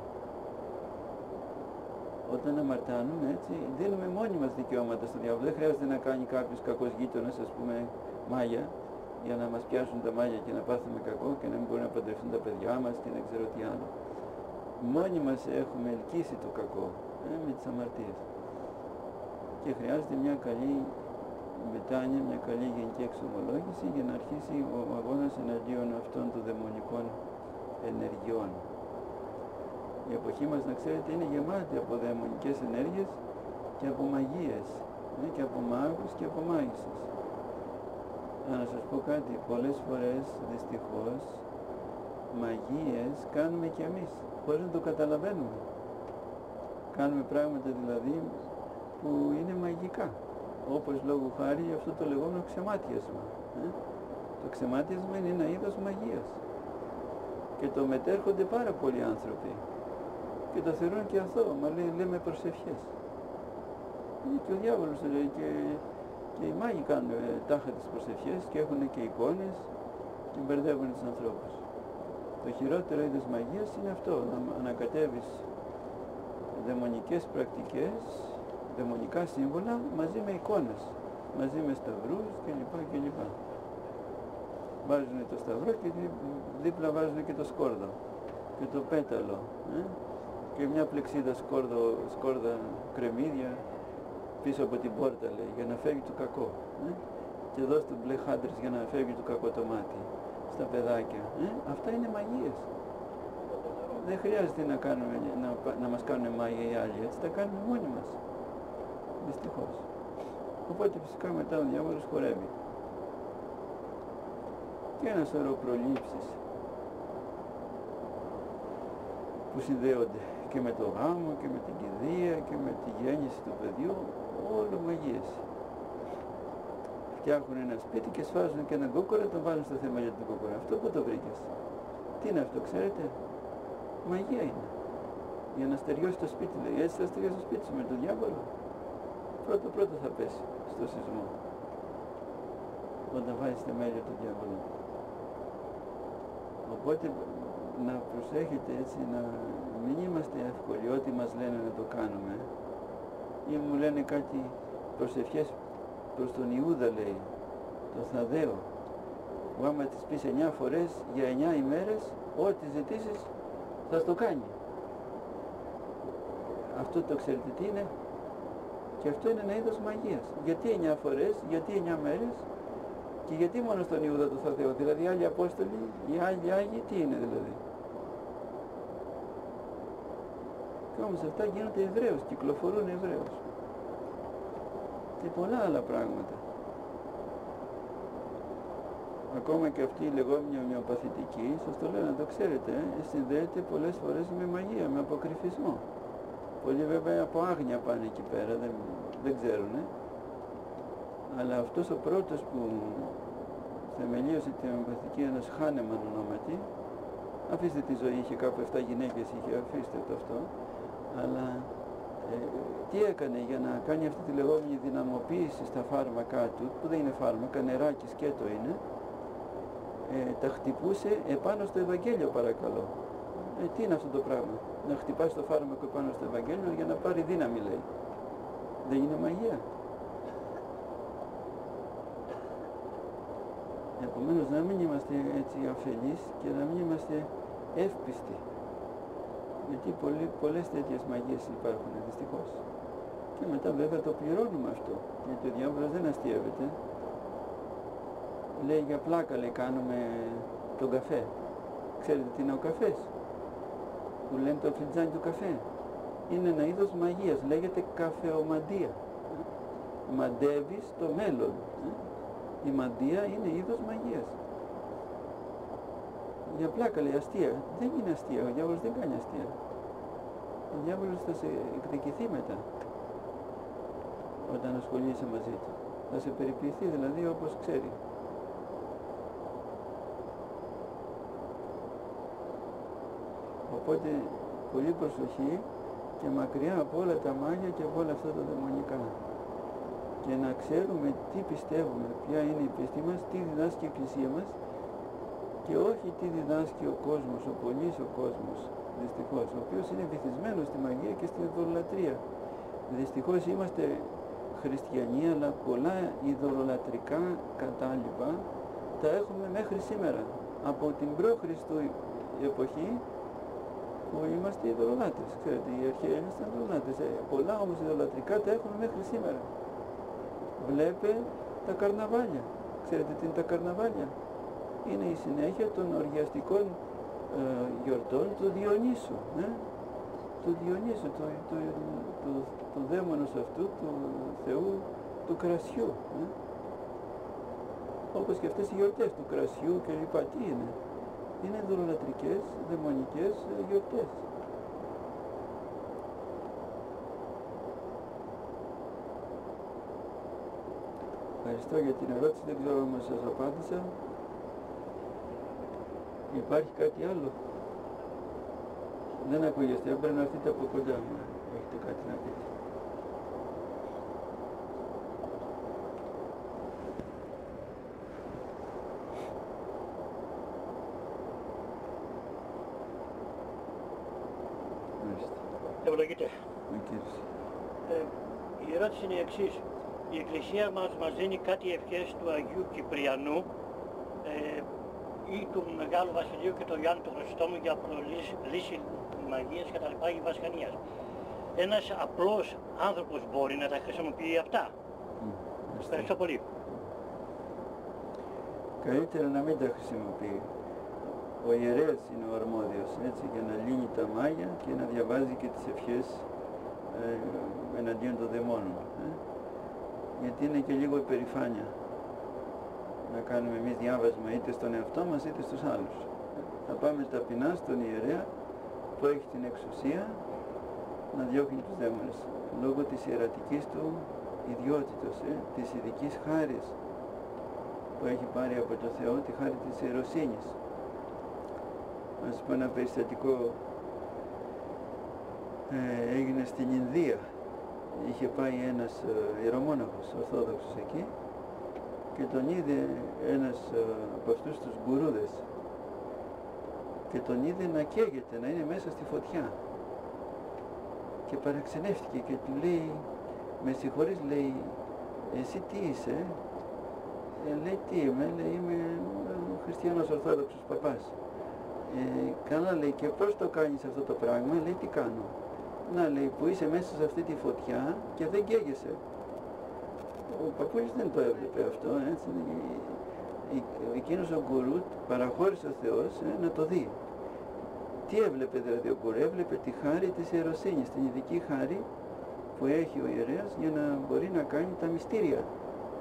Όταν αμαρτάνουμε, έτσι, δίνουμε μόνοι μας δικαιώματα στον διάβολο. Δεν χρειάζεται να κάνει κάποιος κακός γείτονας, ας πούμε, μάγια, για να μας πιάσουν τα μάγια και να πάθουμε κακό και να μην μπορούν να παντρευτούν τα παιδιά μας και δεν ξέρω τι άλλο. Μόνοι μας έχουμε ελκύσει το κακό, ε, με τις αμαρτίες. Και χρειάζεται μια καλή μετάνοια, μια καλή γενική εξομολόγηση για να αρχίσει ο αγώνας εναντίον αυτών των δαιμονικών ενεργειών. Η εποχή μας, να ξέρετε, είναι γεμάτη από δαιμονικές ενέργειες και από μαγείες, ε, και από μάγους και από μάγισσες. Να σας πω κάτι, πολλές φορές δυστυχώς μαγείες κάνουμε κι εμείς, χωρίς να το καταλαβαίνουμε. Κάνουμε πράγματα δηλαδή που είναι μαγικά. Όπως λόγου χάρη αυτό το λεγόμενο ξεμάτιασμα. Ε? Το ξεμάτιασμα είναι ένα είδος μαγείας. Και το μετέρχονται πάρα πολλοί άνθρωποι. Και το θεωρούν και αθώο, μα λέει, λέμε προσευχές. Ε, και ο διάβολος λέει, και, και οι μάγοι κάνουν ε, τάχα τις προσευχές και έχουν και εικόνες και μπερδεύουν τους ανθρώπους. Το χειρότερο είδος μαγείας είναι αυτό, να ανακατεύεις δαιμονικές πρακτικές, δαιμονικά σύμβολα μαζί με εικόνες, μαζί με σταυρούς κλπ. κλπ. Βάζουν το σταυρό και δίπλα βάζουν και το σκόρδο και το πέταλο, ε? και μια πλεξίδα σκόρδο, σκόρδα κρεμμύδια πίσω από την πόρτα, λέει, για να φεύγει το κακό, ε? και δώσ' του μπλε χάντρες για να φεύγει το κακό το μάτι στα παιδάκια. Ε? Αυτά είναι μαγείες. Δεν χρειάζεται να, κάνουμε, να, να μας κάνουν μάγια οι άλλοι, έτσι τα κάνουμε μόνοι μας. Δυστυχώς. Οπότε φυσικά μετά ο διάβολος χορεύει. Και ένα σωρό προλήψεις που συνδέονται και με το γάμο και με την κηδεία και με τη γέννηση του παιδιού, όλο μαγείες. Φτιάχνουν ένα σπίτι και σφάζουν και έναν κόκορα, τον βάλουν στο θεμέλιο του κόκορα. Αυτό που το βρήκες? Τι είναι αυτό, ξέρετε? Μαγεία είναι. Για να στεριώσει το σπίτι, λέει. Έτσι θα στεριώσει το σπίτι σου με τον διάβολο. Πρώτο πρώτο θα πέσει στο σεισμό. Όταν βάζεις θεμέλιο του διάβολου. Οπότε να προσέχετε έτσι, να μην είμαστε εύκολοι ό,τι μας λένε να το κάνουμε. Ή μου λένε κάτι προσευχές προς τον Ιούδα, λέει, τον Θαδαίο, που άμα τις πεις εννιά φορές για εννιά ημέρες, ό,τι ζητήσεις θα στο κάνει. Αυτό το ξέρετε τι είναι? Και αυτό είναι ένα είδος μαγείας. Γιατί εννιά φορές, γιατί εννιά μέρες και γιατί μόνο στον Ιούδα τον Θαδαίο? Δηλαδή οι άλλοι Απόστολοι, οι άλλοι Άγιοι, τι είναι δηλαδή? Και όμως αυτά γίνονται Εβραίους, κυκλοφορούν Εβραίους. Και πολλά άλλα πράγματα. ακόμα και αυτή η λεγόμενη ομοιοπαθητική, σας το λέω να το ξέρετε, ε, συνδέεται πολλές φορές με μαγεία, με αποκρυφισμό. Πολλοί βέβαια από άγνοια πάνε εκεί πέρα, δεν, δεν ξέρουν. Αλλά αυτός ο πρώτος που θεμελίωσε την ομοιοπαθητική, ένας Χάνεμαν ονόματι, αφήστε τη ζωή, είχε κάπου εφτά γυναίκες, είχε, αφήστε το αυτό, αλλά ε, τι έκανε για να κάνει αυτή τη λεγόμενη δυναμοποίηση στα φάρμακά του, που δεν είναι φάρμακα, νεράκι σκέτο είναι, ε, τα χτυπούσε επάνω στο Ευαγγέλιο, παρακαλώ. Ε, τι είναι αυτό το πράγμα, να χτυπάς το φάρμακο επάνω στο Ευαγγέλιο για να πάρει δύναμη, λέει. Δεν είναι μαγεία? Επομένως να μην είμαστε έτσι αφελείς και να μην είμαστε εύπιστοι. Γιατί πολλοί, πολλές τέτοιες μαγείες υπάρχουν δυστυχώς. Και μετά βέβαια το πληρώνουμε αυτό. Γιατί ο διάβολος δεν αστείευεται. Λέει για πλάκα, λέει, κάνουμε τον καφέ. Ξέρετε τι είναι ο καφές? Που λένε το φλιτζάνι του καφέ. Είναι ένα είδος μαγείας, λέγεται καφεομαντία. Μαντεύεις το μέλλον. Η μαντεία είναι είδος μαγείας. Για πλάκα, λέει, αστεία. Δεν είναι αστεία, ο διάβολος δεν κάνει αστεία. Ο διάβολος θα σε εκδικηθεί μετά, όταν ασχολείσαι μαζί του. Θα σε περιποιηθεί δηλαδή όπως ξέρει. Οπότε πολύ προσοχή και μακριά από όλα τα μάγια και από όλα αυτά τα δαιμονικά. Και να ξέρουμε τι πιστεύουμε, ποια είναι η πίστη μας, τι διδάσκει η Εκκλησία μας και όχι τι διδάσκει ο κόσμος, ο πολύς ο κόσμος, δυστυχώς, ο οποίος είναι βυθισμένος στη μαγεία και στην ειδωλολατρία. Δυστυχώς είμαστε χριστιανοί, αλλά πολλά ειδωλολατρικά κατάλοιπα τα έχουμε μέχρι σήμερα, από την προ-Χριστού εποχή που είμαστε ειδωλολάτρες. Ξέρετε, οι αρχαίοι Έλληνες ήταν ειδωλολάτρες, ε, πολλά όμως ειδωλολατρικά τα έχουμε μέχρι σήμερα. Βλέπε τα καρναβάλια. Ξέρετε τι είναι τα καρναβάλια? Είναι η συνέχεια των οργιαστικών ε, γιορτών του Διονύσου. Ε? Του Διονύσου, του, του, του, του δαίμονος αυτού, του θεού του κρασιού. Ε? Όπως και αυτές οι γιορτές του κρασιού και λοιπά. Τι είναι? Είναι ειδωλολατρικές, δαιμονικές γιορτές. Ευχαριστώ για την ερώτηση, δεν ξέρω αν σας απάντησα. Υπάρχει κάτι άλλο? Δεν ακούγεστε, έπρεπε να έρθετε από κοντά μου. Έχετε κάτι να πείτε? Ευλογείτε. Ε, η ερώτηση είναι η εξής. Η Εκκλησία μας μας δίνει κάτι ευχές του Αγίου Κυπριανού ε, ή του Μεγάλου Βασιλείου και του Ιωάννου του Χρυσοστόμου για προλύση μαγείας και τα λοιπά ή βασκανίας. Ένας απλός άνθρωπος μπορεί να τα χρησιμοποιεί αυτά? Mm, Ευχαριστώ πολύ. Καλύτερα να μην τα χρησιμοποιεί. Ο ιερέας είναι ο αρμόδιος, έτσι, για να λύνει τα μάγια και να διαβάζει και τις ευχές ε, εναντίον των δαιμόνων. Ε. Γιατί είναι και λίγο υπερηφάνεια να κάνουμε εμείς διάβασμα είτε στον εαυτό μας είτε στους άλλους. Θα πάμε ταπεινά στον ιερέα που έχει την εξουσία να διώχνει τους δαίμονες λόγω της ιερατικής του ιδιότητος, ε, της ειδικής χάρης που έχει πάρει από το Θεό, τη χάρη της ιεροσύνης. Να σας πω ένα περιστατικό. Ε, έγινε στην Ινδία. Είχε πάει ένας ε, ιερομόναχος Ορθόδοξος εκεί και τον είδε ένας ε, από αυτούς τους γκουρούδες και τον είδε να καίγεται, να είναι μέσα στη φωτιά και παραξενεύτηκε και του λέει, με συγχωρείς, λέει, εσύ τι είσαι? Ε, λέει, τι είμαι? Λέει, είμαι χριστιανός Ορθόδοξος παπάς. Ε, καλά, λέει, και πώς το κάνεις αυτό το πράγμα? Λέει, τι κάνω? Να, λέει, που είσαι μέσα σε αυτή τη φωτιά και δεν καίγεσαι. Ο παππούλης δεν το έβλεπε αυτό, έτσι. Εκείνος ο γκουρού παραχώρησε ο Θεός ε, να το δει. Τι έβλεπε δηλαδή ο γκουρού? Έβλεπε τη χάρη της ιεροσύνης, την ειδική χάρη που έχει ο ιερέας για να μπορεί να κάνει τα μυστήρια.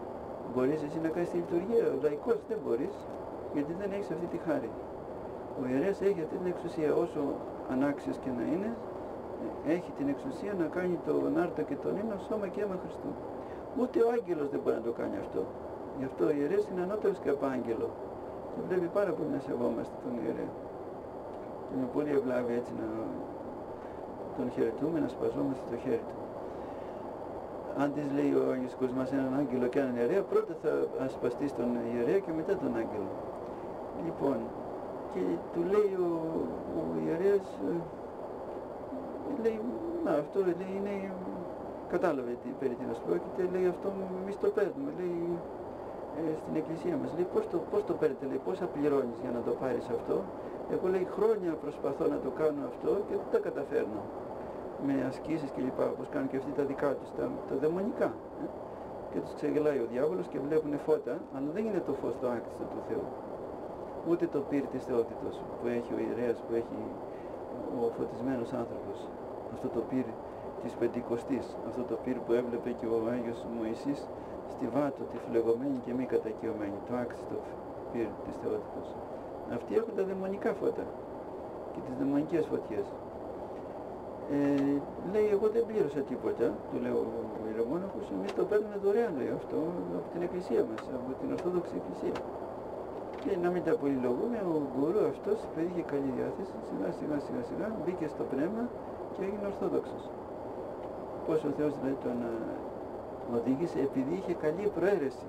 Μπορείς εσύ να κάνεις τη λειτουργία, ο λαϊκός δεν μπορείς, γιατί δεν έχεις αυτή τη χάρη. Ο ιερέας έχει αυτή την εξουσία, όσο ανάξιος και να είναι, έχει την εξουσία να κάνει τον άρτα και τον ύμνο σώμα και αίμα Χριστού. Ούτε ο άγγελος δεν μπορεί να το κάνει αυτό. Γι' αυτό ο ιερέας είναι ανώτερος και από άγγελο. Και πρέπει πάρα πολύ να σεβόμαστε τον ιερέα. Και με πολύ ευλάβεια έτσι να τον χαιρετούμε, να σπαζόμαστε το χέρι του. Αν της λέει ο Άγιος Κοσμάς έναν άγγελο και έναν ιερέα, πρώτα θα ασπαστείς τον ιερέα και μετά τον άγγελο. Λοιπόν, και του λέει ο, ο ιερέας, λέει, να αυτό λέει, είναι, κατάλαβε τι περί τίνος πρόκειται, λέει αυτό εμείς το παίρνουμε, λέει, ε, στην εκκλησία μας, λέει πώς το, πώς το παίρνετε, λέει, πόσα πληρώνεις για να το πάρεις αυτό. Εγώ λέει χρόνια προσπαθώ να το κάνω αυτό και δεν τα καταφέρνω. Με ασκήσεις και λοιπά, όπως κάνουν και αυτοί τα δικά τους, τα, τα δαιμονικά. Ε? Και τους ξεγελάει ο διάβολος και βλέπουν φώτα, αλλά δεν είναι το φως το άκτιστο του Θεού. Ούτε το πύρ της θεότητος που έχει ο ιερέας, που έχει ο φωτισμένος άνθρωπος. Αυτό το πύρ της Πεντηκοστής, αυτό το πύρ που έβλεπε και ο Άγιος Μωυσής στη Βάτο, τη φλεγωμένη και μη κατακυωμένη, το άκτιστο πύρ της θεότητος. Αυτοί έχουν τα δαιμονικά φώτα και τις δαιμονικές φωτιές. Ε, λέει, εγώ δεν πλήρωσα τίποτα, του λέω ο ιερομόναχος, εμείς το παίρνουμε δωρεάν, λέει, αυτό από την εκκλησία μας, από την Ορθόδοξη Εκκλησία. Και να μην τα πολυλογούμε, ο γκουρού αυτός που είχε καλή διάθεση, σιγά σιγά σιγά σιγά μπήκε στο πνεύμα και έγινε Ορθόδοξος. Πώς ο Θεός δηλαδή τον οδήγησε, επειδή είχε καλή προαίρεση.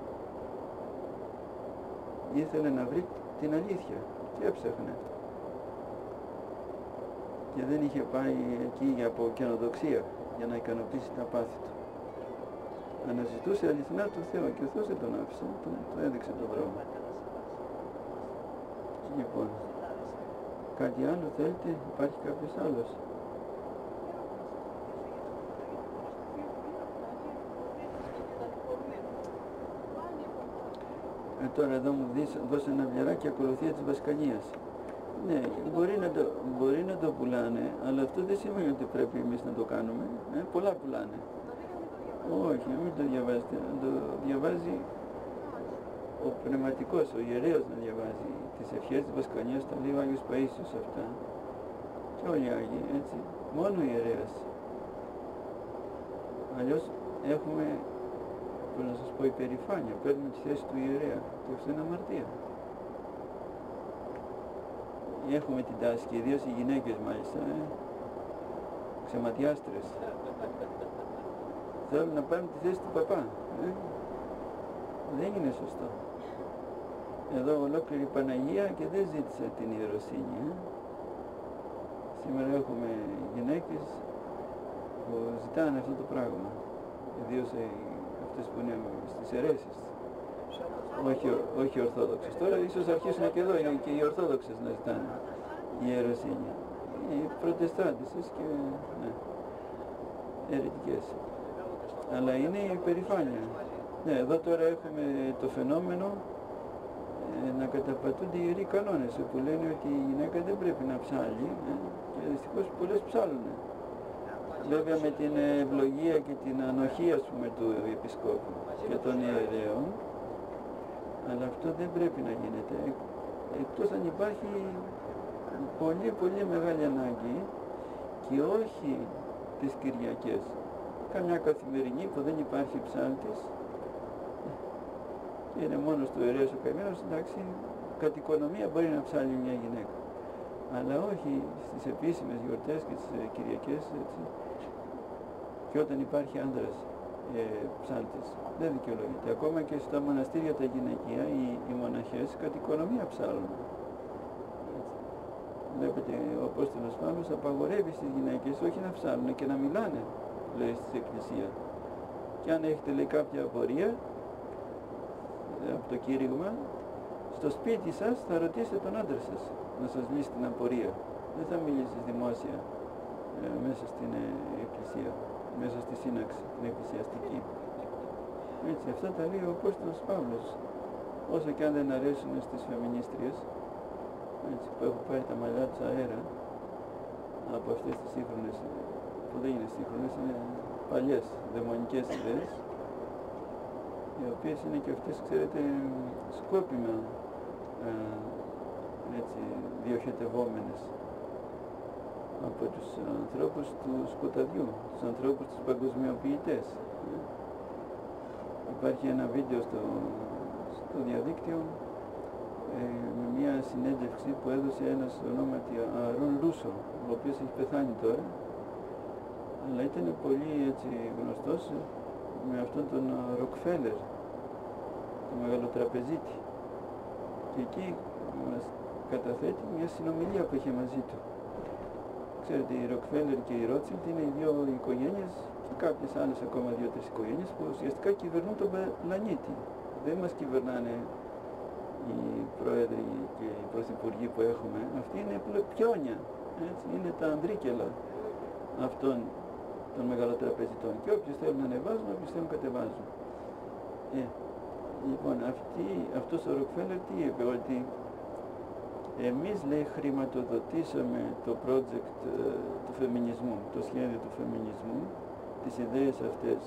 Ήθελε να βρει την αλήθεια και έψαχνε. Και δεν είχε πάει εκεί από καινοδοξία για να ικανοποιήσει τα πάθη του. Αναζητούσε αληθινά τον Θεό και ο Θεός δεν τον άφησε, τον, τον έδειξε τον δρόμο. Λοιπόν, κάτι άλλο θέλετε, υπάρχει κάποιος άλλος? Ε, τώρα εδώ μου δώσε ένα βιαράκι ακολουθία της Βασκανίας. Ναι, μπορεί να, το, μπορεί να το πουλάνε, αλλά αυτό δεν σημαίνει ότι πρέπει εμείς να το κάνουμε. Ε, πολλά πουλάνε. Όχι, μην το διαβάζετε. Να το διαβάζει ο πνευματικός, ο ιερέος να διαβάζει τις ευχές της Βασκανίας, τα λέει ο Άγιος Παΐσιος αυτά. Και όλοι οι Άγιοι, έτσι. Μόνο ο ιερέας. Αλλιώς έχουμε, πώς να σας πω, υπερηφάνεια. Παίρνουμε τη θέση του ιερέα. Και αυτό είναι αμαρτία. Έχουμε την τάση και ιδίως οι γυναίκες μάλιστα, ε, ξεματιάστρες. Θέλουν να πάρουν τη θέση του παπά. Ε. Δεν είναι σωστό. Εδώ ολόκληρη Παναγία και δεν ζήτησε την ιεροσύνη. Ε. Σήμερα έχουμε γυναίκες που ζητάνε αυτό το πράγμα. Ιδίως ε, αυτές που είναι στις αιρέσεις. Όχι, όχι ορθόδοξες. Τώρα ίσως αρχίσουν και εδώ και οι ορθόδοξες να ζητάνε η ιεροσύνη. Οι προτεστάντισσες και ναι, αιρετικές. Αλλά είναι η υπερηφάνεια. Ναι, εδώ τώρα έχουμε το φαινόμενο ε, να καταπατούνται οι ιεροί κανόνες, όπου λένε ότι η γυναίκα δεν πρέπει να ψάλει ε, και δυστυχώς πολλές ψάλουν. Βέβαια με την ευλογία και την ανοχή, ας πούμε, του επισκόπου και των ιερέων, αλλά αυτό δεν πρέπει να γίνεται, εκτός αν υπάρχει πολύ πολύ μεγάλη ανάγκη και όχι τις Κυριακές. Καμιά καθημερινή που δεν υπάρχει ψάλτης και είναι μόνος του ιερέας ο καημένος, εντάξει, κατ' οικονομία μπορεί να ψάλει μια γυναίκα. Αλλά όχι στις επίσημες γιορτές και τις Κυριακές, έτσι, και όταν υπάρχει άνδρας ε, ψάλτης. Δεν δικαιολογείται. Ακόμα και στα μοναστήρια τα γυναικεία, οι, οι μοναχές κατ' οικονομία ψάλουν. Έτσι. Βλέπετε, ο Απόστολος Παύλος απαγορεύει στις γυναίκες όχι να ψάλουν και να μιλάνε, λέει στην Εκκλησία. Και αν έχετε, λέει, κάποια απορία ε, από το κήρυγμα, στο σπίτι σας θα ρωτήσετε τον άντρα σας να σας λύσει την απορία. Δεν θα μιλήσεις δημόσια ε, μέσα στην ε, Εκκλησία, μέσα στη σύναξη, την εκκλησιαστική. Έτσι, αυτά τα λέει ο Απόστολος Παύλος. Όσο και αν δεν αρέσουν στις φεμινίστριες, έτσι, που έχουν πάρει τα μαλλιά τους αέρα από αυτές τις σύγχρονες, που δεν είναι σύγχρονες, είναι παλιές, δαιμονικές ιδέες. οι οποίες είναι και αυτές, ξέρετε, σκόπιμα ε, έτσι, διοχετευόμενες από τους ανθρώπους του σκοταδιού, τους ανθρώπους τους παγκοσμιοποιητές. Υπάρχει ένα βίντεο στο, στο διαδίκτυο ε, με μια συνέντευξη που έδωσε ένας ονόματι Αρών Ρούσο, ο οποίος έχει πεθάνει τώρα, αλλά ήταν πολύ έτσι, γνωστός με αυτόν τον Ροκφέλερ, τον μεγαλοτραπεζίτη. Και εκεί μας καταθέτει μια συνομιλία που είχε μαζί του. Ξέρετε, οι Ροκφέλερ και οι Ρότσιλντ είναι οι δύο οικογένειες και κάποιες άλλες ακόμα δύο-τρεις οικογένειες που ουσιαστικά κυβερνούν τον πλανήτη. Δεν μας κυβερνάνε οι πρόεδροι και οι πρωθυπουργοί που έχουμε. Αυτοί είναι πιόνια, έτσι, είναι τα ανδρίκελα αυτών των μεγαλοτραπεζιτών. Και όποιους θέλουν να ανεβάζουν, όποιους θέλουν να κατεβάζουν. Ε, λοιπόν, αυτή, αυτός ο Ροκφέλερ τι είπε, ότι εμείς, λέει, χρηματοδοτήσαμε το project ε, του φεμινισμού, το σχέδιο του φεμινισμού, τις ιδέες αυτές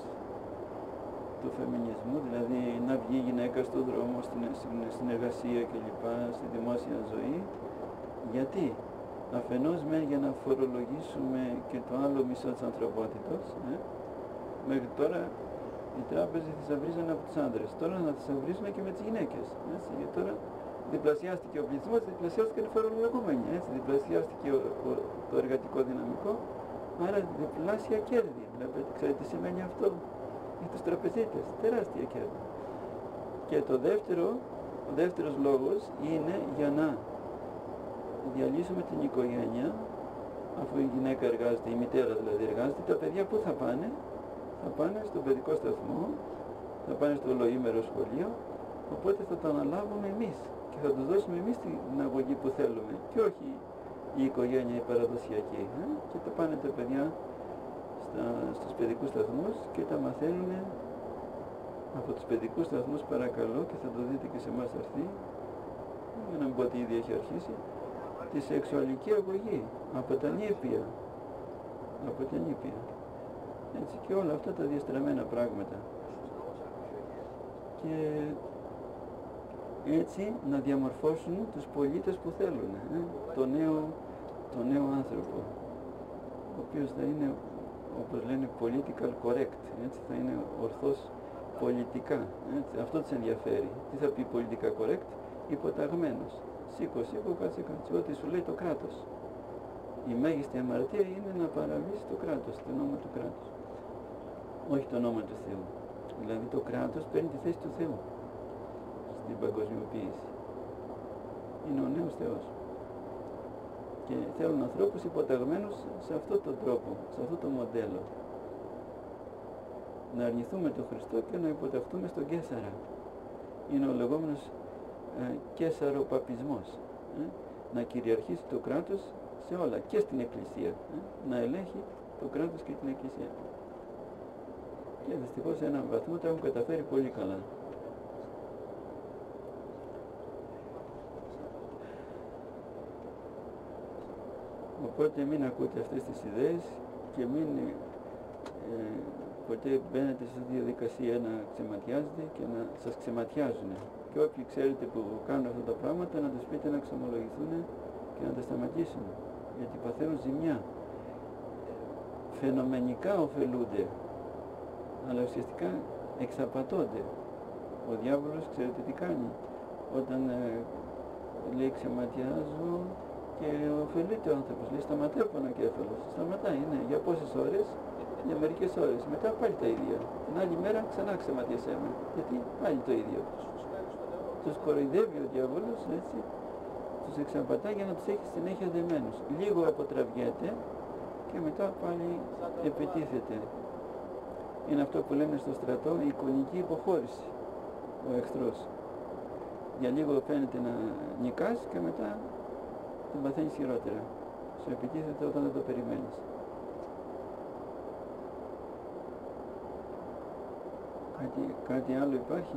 του φεμινισμού, δηλαδή να βγει η γυναίκα στον δρόμο, στην, στην εργασία κλπ, στη δημόσια ζωή. Γιατί? Αφενός μεν για να φορολογήσουμε και το άλλο μισό της ανθρωπότητας. Ε. Μέχρι τώρα οι τράπεζες θησαυρίζαν από τους άντρες, τώρα να θησαυρίζουν και με τις γυναίκες. Έτσι. Γιατί τώρα διπλασιάστηκε ο πληθυσμός, διπλασιάστηκε οι φορολογούμενοι, έτσι, διπλασιάστηκε ο, ο, το εργατικό δυναμικό, άρα διπλάσια κέρδη. Βλέπετε, ξέρετε τι σημαίνει αυτό για τους τραπεζίτες, τεράστια κέρδη. Και το δεύτερο, ο δεύτερος λόγος είναι για να διαλύσουμε την οικογένεια, αφού η γυναίκα εργάζεται, η μητέρα δηλαδή εργάζεται, τα παιδιά πού θα πάνε? Θα πάνε στον παιδικό σταθμό, θα πάνε στο ολοήμερο σχολείο, οπότε θα το αναλάβουμε εμείς και θα τους δώσουμε εμείς την αγωγή που θέλουμε και όχι η οικογένεια η παραδοσιακή. Ε? Και τα πάνε τα παιδιά στα, στους παιδικούς σταθμούς και τα μαθαίνουν από τους παιδικούς σταθμούς, παρακαλώ, και θα το δείτε και σε εμάς έρθει, για να μην πω ότι ήδη έχει αρχίσει, τη σεξουαλική αγωγή από τα νήπια, από τα νήπια. Έτσι, και όλα αυτά τα διαστραμμένα πράγματα. Και έτσι να διαμορφώσουν τους πολίτες που θέλουν, ε? το, νέο, το νέο άνθρωπο, ο οποίος θα είναι, όπως λένε, political correct, έτσι, θα είναι ορθός πολιτικά. Έτσι. Αυτό τους ενδιαφέρει. Τι θα πει πολιτικά correct? Υποταγμένος. Σήκω, σήκω, κάτσε, κάτσε. Ό,τι σου λέει το κράτος. Η μέγιστη αμαρτία είναι να παραβείς το κράτος, το νόμο του κράτους. Όχι το νόμο του Θεού. Δηλαδή το κράτος παίρνει τη θέση του Θεού στην παγκοσμιοποίηση. Είναι ο νέος Θεός. Και θέλουν ανθρώπους υποταγμένους σε αυτόν τον τρόπο, σε αυτό το μοντέλο. Να αρνηθούμε τον Χριστό και να υποταχθούμε στον Καίσαρα. Είναι ο λεγόμενος ε, Καίσαρο-παπισμός. Ε, να κυριαρχήσει το κράτος σε όλα και στην Εκκλησία. Ε, να ελέγχει το κράτος και την Εκκλησία. Και δυστυχώς σε έναν βαθμό τα έχουν καταφέρει πολύ καλά. Οπότε μην ακούτε αυτές τις ιδέες και μην ε, ποτέ μπαίνετε στη διαδικασία να ξεματιάζετε και να σας ξεματιάζουν. Και όποιοι ξέρετε που κάνουν αυτά τα πράγματα να τους πείτε να ξεμολογηθούν και να τα σταματήσουν. Γιατί παθαίνουν ζημιά. Φαινομενικά ωφελούνται, αλλά ουσιαστικά εξαπατώνται. Ο διάβολος ξέρετε τι κάνει? Όταν ε, λέει ξεματιάζω και ωφελείται ο άνθρωπος, λέει σταματάει ο πονοκέφαλος. Σταματάει, ναι, για πόσες ώρες? Για μερικές ώρες. Μετά πάλι τα ίδια. Την άλλη μέρα ξανά ξεματιασέ με. Γιατί πάλι το ίδιο. Τους κοροϊδεύει ο διάβολος, έτσι, τους εξαπατά για να τους έχει συνέχεια δεμένους. Λίγο αποτραβιέται και μετά πάλι επιτίθεται. Είναι αυτό που λένε στο στρατό η εικονική υποχώρηση, ο εχθρός. Για λίγο φαίνεται να νικάς και μετά τον παθαίνεις χειρότερα. Σου επιτίθεται όταν δεν το περιμένεις. Κάτι, κάτι άλλο υπάρχει?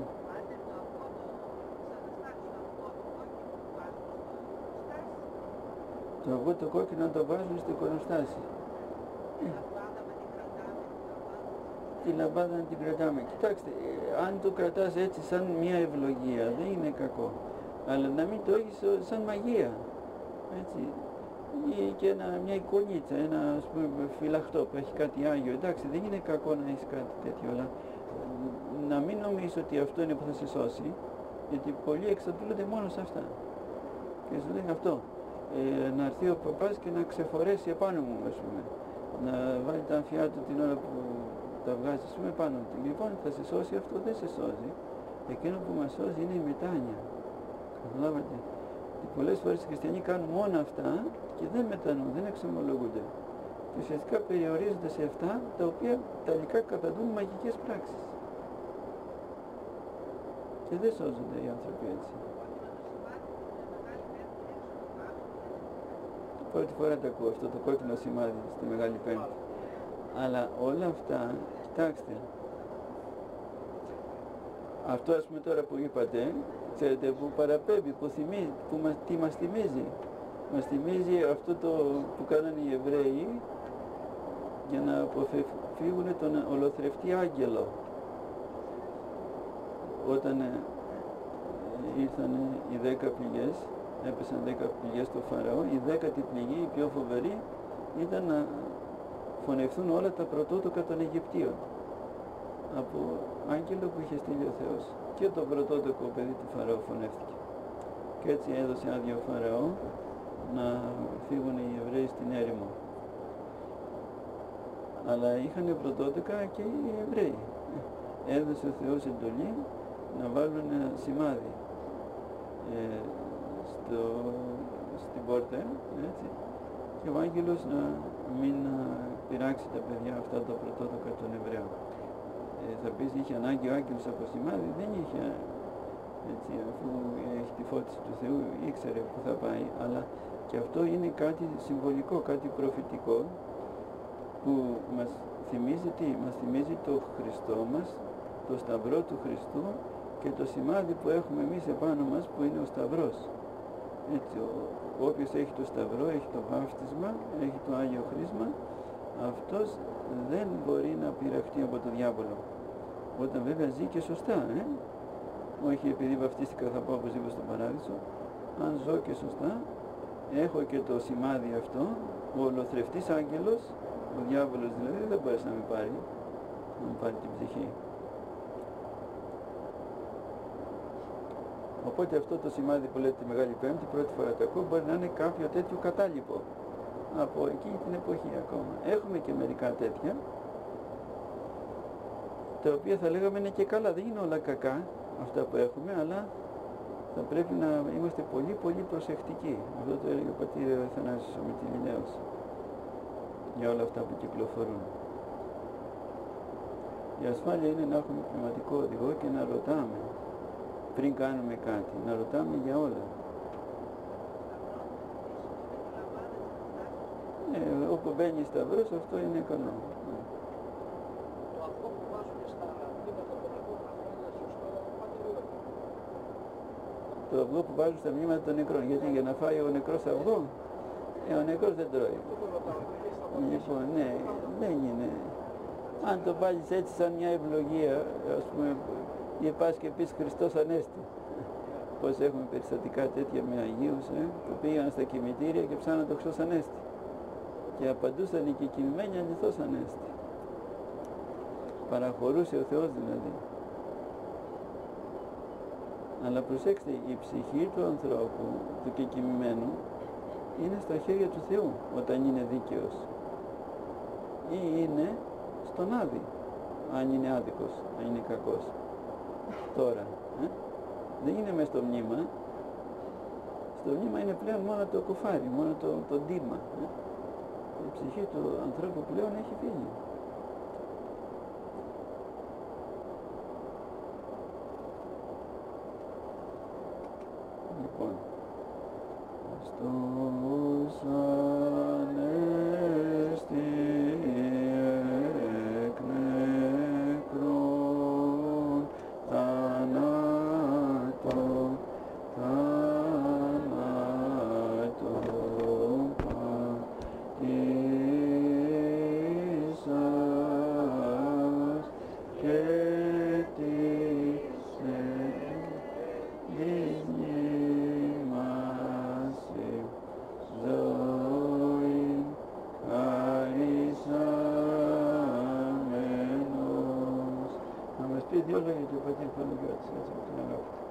Το αυγό το κόκκινο να το βάζουν στο εικονοστάσι. Ε. τη λαμπάδα να την κρατάμε. Κοιτάξτε, ε, αν το κρατάς έτσι σαν μια ευλογία δεν είναι κακό. Αλλά να μην το έχεις σαν μαγεία. Έτσι. Ή και ένα, μια εικονίτσα, ένα ας πούμε, φυλαχτό που έχει κάτι άγιο. Εντάξει, δεν είναι κακό να έχεις κάτι τέτοιο, αλλά να μην νομίζεις ότι αυτό είναι που θα σε σώσει, γιατί πολλοί εξαντλούνται μόνο σε αυτά. Και σου λένε αυτό, ε, να έρθει ο παπάς και να ξεφορέσει επάνω μου, ας πούμε. Να βάλει τα αμφιά του την ώρα που τα βγάζει, ας πούμε, πάνω του. Λοιπόν, θα σε σώσει αυτό, δεν σε σώζει. Εκείνο που μας σώζει είναι η μετάνοια. Καταλάβατε. Πολλές φορές οι χριστιανοί κάνουν μόνο αυτά και δεν μετανοούν, δεν εξομολογούνται. Και ουσιαστικά περιορίζονται σε αυτά τα οποία τελικά καταδούν μαγικές πράξεις. Και δεν σώζονται οι άνθρωποι έτσι. Πρώτη φορά το ακούω αυτό το κόκκινο σημάδι στη Μεγάλη Πέμπτη. Αλλά όλα αυτά, κοιτάξτε, αυτό ας πούμε τώρα που είπατε, ξέρετε, που παραπέμπει, που, θυμίζει, που μας, τι μας θυμίζει. Μας θυμίζει αυτό το που κάνανε οι Εβραίοι για να αποφύγουν τον ολοθρευτή άγγελο. Όταν ε, ήρθαν οι δέκα πληγές, έπεσαν δέκα πληγές στο Φαραώ, η δέκατη πληγή, η πιο φοβερή, ήταν να φωνευθούν όλα τα πρωτότοκα των Αιγυπτίων από άγγελο που είχε στείλει ο Θεός. Και το πρωτότοκο παιδί του Φαραώ φωνεύτηκε. Και έτσι έδωσε άδεια ο Φαραώ να φύγουν οι Εβραίοι στην έρημο. Αλλά είχαν πρωτότοκα και οι Εβραίοι. Έδωσε ο Θεός εντολή να βάλουν ένα σημάδι ε, στο, στην πόρτα, έτσι, και ο άγγελος να μην πειράξει τα παιδιά αυτά τα πρωτότοκα των Εβραίων. Ε, θα πεις είχε ανάγκη ο άγγελος από σημάδι, δεν είχε, έτσι, αφού έχει τη φώτιση του Θεού ήξερε που θα πάει, αλλά και αυτό είναι κάτι συμβολικό, κάτι προφητικό που μας θυμίζει τι, μας θυμίζει το Χριστό μας, το σταυρό του Χριστού και το σημάδι που έχουμε εμείς επάνω μας που είναι ο σταυρός. Έτσι, ο, όποιος έχει το σταυρό, έχει το βάφτισμα, έχει το Άγιο Χρίσμα, αυτός δεν μπορεί να πειραχτεί από τον διάβολο. Όταν βέβαια ζει και σωστά, ε? όχι επειδή βαφτίστηκα θα πάω οπωσδήποτε στον παράδεισο, αν ζω και σωστά, έχω και το σημάδι αυτό, ο ολοθρευτής άγγελος, ο διάβολος δηλαδή δεν μπορέσει να με πάρει, να μου πάρει την ψυχή. Οπότε αυτό το σημάδι που λέτε τη Μεγάλη Πέμπτη, πρώτη φορά το ακούω, μπορεί να είναι κάποιο τέτοιο κατάλοιπο από εκείνη την εποχή ακόμα. Έχουμε και μερικά τέτοια, τα οποία θα λέγαμε είναι και καλά, δεν είναι όλα κακά αυτά που έχουμε, αλλά θα πρέπει να είμαστε πολύ πολύ προσεκτικοί. Αυτό το έλεγε ο πατήρ Αθανάσιος ο Μυτιληναίος για όλα αυτά που κυκλοφορούν. Η ασφάλεια είναι να έχουμε πνευματικό οδηγό και να ρωτάμε πριν κάνουμε κάτι, να ρωτάμε για όλα. Ε, όπου μπαίνει σταυρός, αυτό είναι καλό. Το αυγό που βάζουν στα μνήματα των νεκρών, αυτό είναι σωστό, πατήρ? Το αυγό που βάζουν στα μνήματα των νεκρών, γιατί για να φάει ο νεκρός αυγό, ε, ο νεκρός δεν τρώει. Λοιπόν, ναι, δεν είναι. Αν το βάλεις έτσι σαν μια ευλογία, ας πούμε, ή πας και πεις Χριστός Ανέστη. Πώς έχουμε περιστατικά τέτοια με Αγίους, ε, που πήγαν στα κημητήρια και ψάναν το Χριστός Ανέστη. Και απαντούσαν και οι κοιμημένοι Χριστός Ανέστη. Παραχωρούσε ο Θεός δηλαδή. Αλλά προσέξτε, η ψυχή του ανθρώπου, του κεκοιμημένου, είναι στα χέρια του Θεού όταν είναι δίκαιος. Ή είναι στον Άδη, αν είναι άδικος, αν είναι κακός. Τώρα, ε? δεν είναι μέσα στο μνήμα. Στο μνήμα είναι πλέον μόνο το κουφάρι, μόνο το, το ντύμα. Ε? Η ψυχή του ανθρώπου πλέον έχει φύγει. Λοιπόν, Χριστός Ανέστη εκ νεκρών θανάτων, θανάτων πατήσας δύο λόγια και ο πατήρ Παναγιώτης, έτσι με την αγάπη του.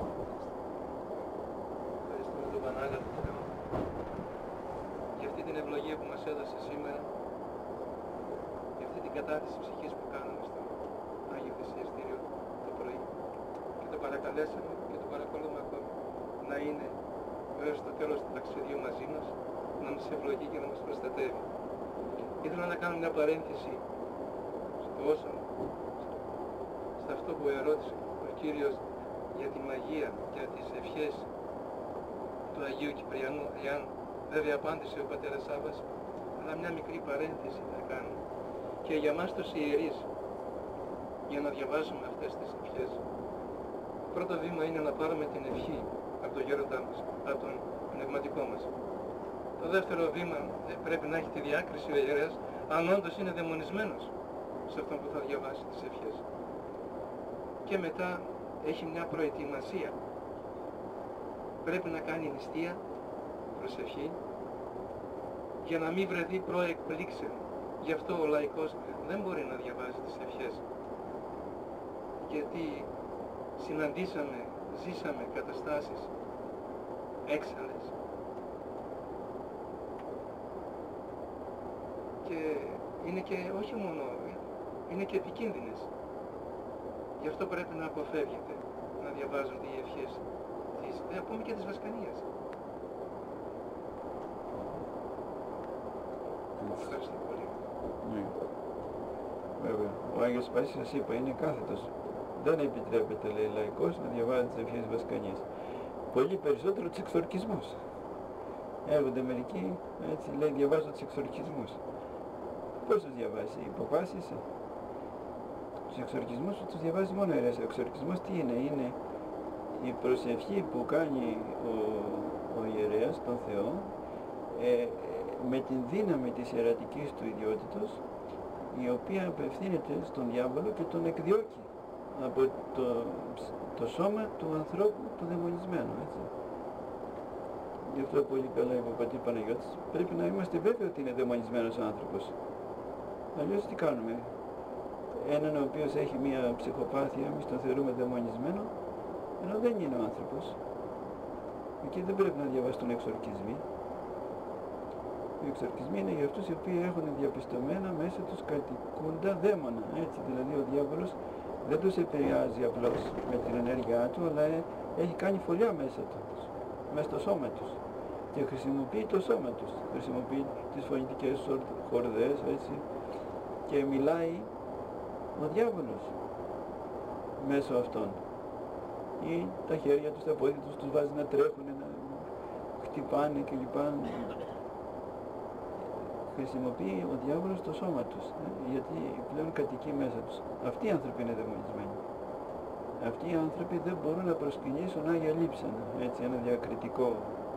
Ευχαριστούμε τον Πανάγαθο Θεό για αυτή την ευλογία που μας έδωσε σήμερα, για αυτή την κατάθεση ψυχής που κάναμε στο Άγιο Θυσιαστήριο το πρωί και το παρακαλέσαμε και το παρακολούμε ακόμη να είναι έως το τέλος του ταξιδιού μαζί μας, να μας ευλογεί και να μας προστατεύει. Ήθελα να κάνω μια παρένθεση στο όσο, σε αυτό που ερώτησε ο Κύριος για τη μαγεία, για τις ευχές του Αγίου Κυπριανού, εάν βέβαια απάντησε ο πατέρας Σάββας, αλλά μια μικρή παρένθεση θα κάνω. Και για μας τους ιερείς, για να διαβάσουμε αυτές τις ευχές, το πρώτο βήμα είναι να πάρουμε την ευχή από τον γέροντά μας, από τον πνευματικό μας. Το δεύτερο βήμα πρέπει να έχει τη διάκριση ο ιερέας, αν όντως είναι δαιμονισμένος σε αυτόν που θα διαβάσει τις ευχές. Και μετά έχει μια προετοιμασία. Πρέπει να κάνει νηστεία, προσευχή, για να μην βρεθεί προεκπλήξεων. Γι' αυτό ο λαϊκός δεν μπορεί να διαβάζει τις ευχές. Γιατί συναντήσαμε, ζήσαμε καταστάσεις έξαλλες. Και είναι και όχι μόνο, είναι και επικίνδυνες. Γι' αυτό πρέπει να αποφεύγετε να διαβάζονται οι ευχές της, ε, ακόμη και της Βασκανίας. Ευχαριστώ πολύ. Ναι. Βέβαια. Ο Άγιος Πάσης σας είπα είναι κάθετος. Δεν επιτρέπεται, λέει, λαϊκός να διαβάζει τις ευχές της Βασκανίας. Πολύ περισσότερο τους εξορκισμούς. Έρχονται μερικοί, έτσι λέει, διαβάζω τους εξορκισμούς. Πώς τους διαβάζει, υποβάσισε. Τους εξορκισμούς τους διαβάζει μόνο ιερέας. Ο εξορκισμός τι είναι, είναι η προσευχή που κάνει ο, ο ιερέας τον Θεό ε, με την δύναμη της ιερατικής του ιδιότητος, η οποία απευθύνεται στον διάβολο και τον εκδιώκει από το, το σώμα του ανθρώπου του δαιμονισμένου, έτσι. Γι' αυτό πολύ καλά είπε ο πατήρ Παναγιώτης, πρέπει να είμαστε βέβαιοι ότι είναι δαιμονισμένος ο άνθρωπος. Αλλιώς τι κάνουμε? Έναν ο οποίος έχει μία ψυχοπάθεια, εμείς τον θεωρούμε δαιμονισμένο, ενώ δεν είναι ο άνθρωπος. Εκεί δεν πρέπει να διαβαστούν εξορκισμοί. Οι εξορκισμοί είναι για αυτούς οι οποίοι έχουν διαπιστωμένα μέσα τους κατοικούντα δαίμονα. Έτσι, δηλαδή ο διάβολος δεν τους επηρεάζει απλώς με την ενέργειά του, αλλά έχει κάνει φωλιά μέσα τους, μέσα στο σώμα τους. Και χρησιμοποιεί το σώμα τους. Χρησιμοποιεί τις φωνητικές χορδές, έτσι, και μιλάει ο διάβολος μέσω αυτών. Ή τα χέρια τους, τα πόδια τους, τους βάζει να τρέχουν, να χτυπάνε κλπ. Χρησιμοποιεί ο διάβολος το σώμα τους, ε, γιατί πλέον κατοικεί μέσα τους. Αυτοί οι άνθρωποι είναι δαιμονισμένοι. Αυτοί οι άνθρωποι δεν μπορούν να προσκυνήσουν Άγια Λείψανα, έτσι, ένα διακριτικό.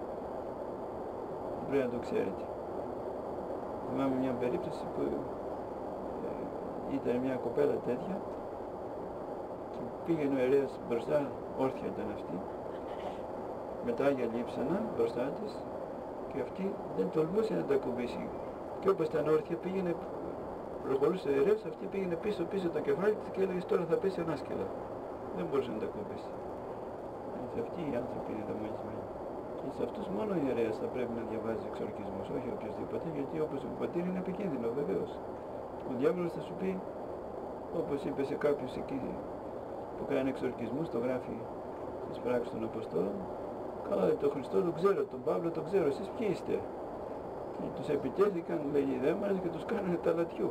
Πρέπει να το ξέρετε. Θυμάμαι μια περίπτωση που ε, ήταν μια κοπέλα τέτοια και πήγαινε ο ιερέας μπροστά, όρθια ήταν αυτή, με τα Άγια Λείψανα μπροστά της, και αυτή δεν τολμούσε να τα κουμπίσει. Και όπως ήταν όρθια πήγαινε, προχωρούσε ο ιερέας, αυτή πήγαινε πίσω πίσω το κεφάλι της και έλεγε τώρα θα πέσει ανάσκελα. Δεν μπορούσε να τα κουμπίσει. Έτσι, αυτοί οι άνθρωποι είναι δαιμονισμένοι. Και σε αυτούς μόνο ο ιερέας θα πρέπει να διαβάζει εξορκισμούς, όχι οποιοδήποτε, γιατί όπως ο πατήρ είναι επικίνδυνο βεβαίως. Ο διάβολος θα σου πει, όπως είπε σε κάποιους εκεί που κάνει εξορκισμούς, το γράφει στις πράξεις των Αποστόλων, καλά, τον Χριστό τον ξέρω, τον Παύλο τον ξέρω, εσείς ποιοι είστε? Και τους επιτέθηκαν, λέει, οι δαίμονες και τους κάνανε τα λατιού.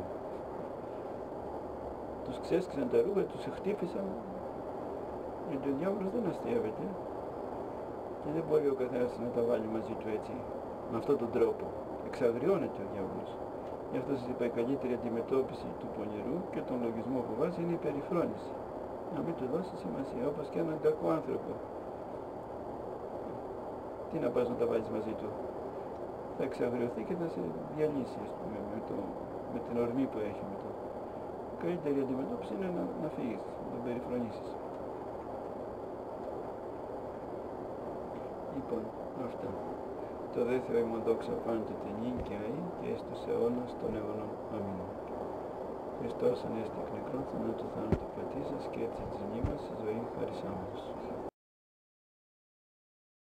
Τους ξέσκισαν τα ρούχα, τους χτύπησαν, γιατί ο διάβολος δεν αστείευεται και δεν μπορεί ο καθένας να τα βάλει μαζί του έτσι, με αυτόν τον τρόπο. Εξαγριώνεται ο διάβολος. Γι' αυτό σας είπα, η καλύτερη αντιμετώπιση του πονηρού και τον λογισμό που βάζει είναι η περιφρόνηση. Να μην του δώσει σημασία, όπως και έναν κακό άνθρωπο. Τι να πας να τα βάλεις μαζί του? Θα εξαγριωθεί και θα σε διαλύσει, ας πούμε, με, το, με την ορμή που έχει με το. Η καλύτερη αντιμετώπιση είναι να, να φύγεις, να τον περιφρονήσεις. Λοιπόν, αυτά. Το δε Θεό ημών δόξα πάντοτε νύν και αεί και εις τους αιώνας των αιώνων. Αμήν. Χριστός ανέστη εκ νεκρών, θανάτου θάνατο πατήσας και σκέψη της μνήμας,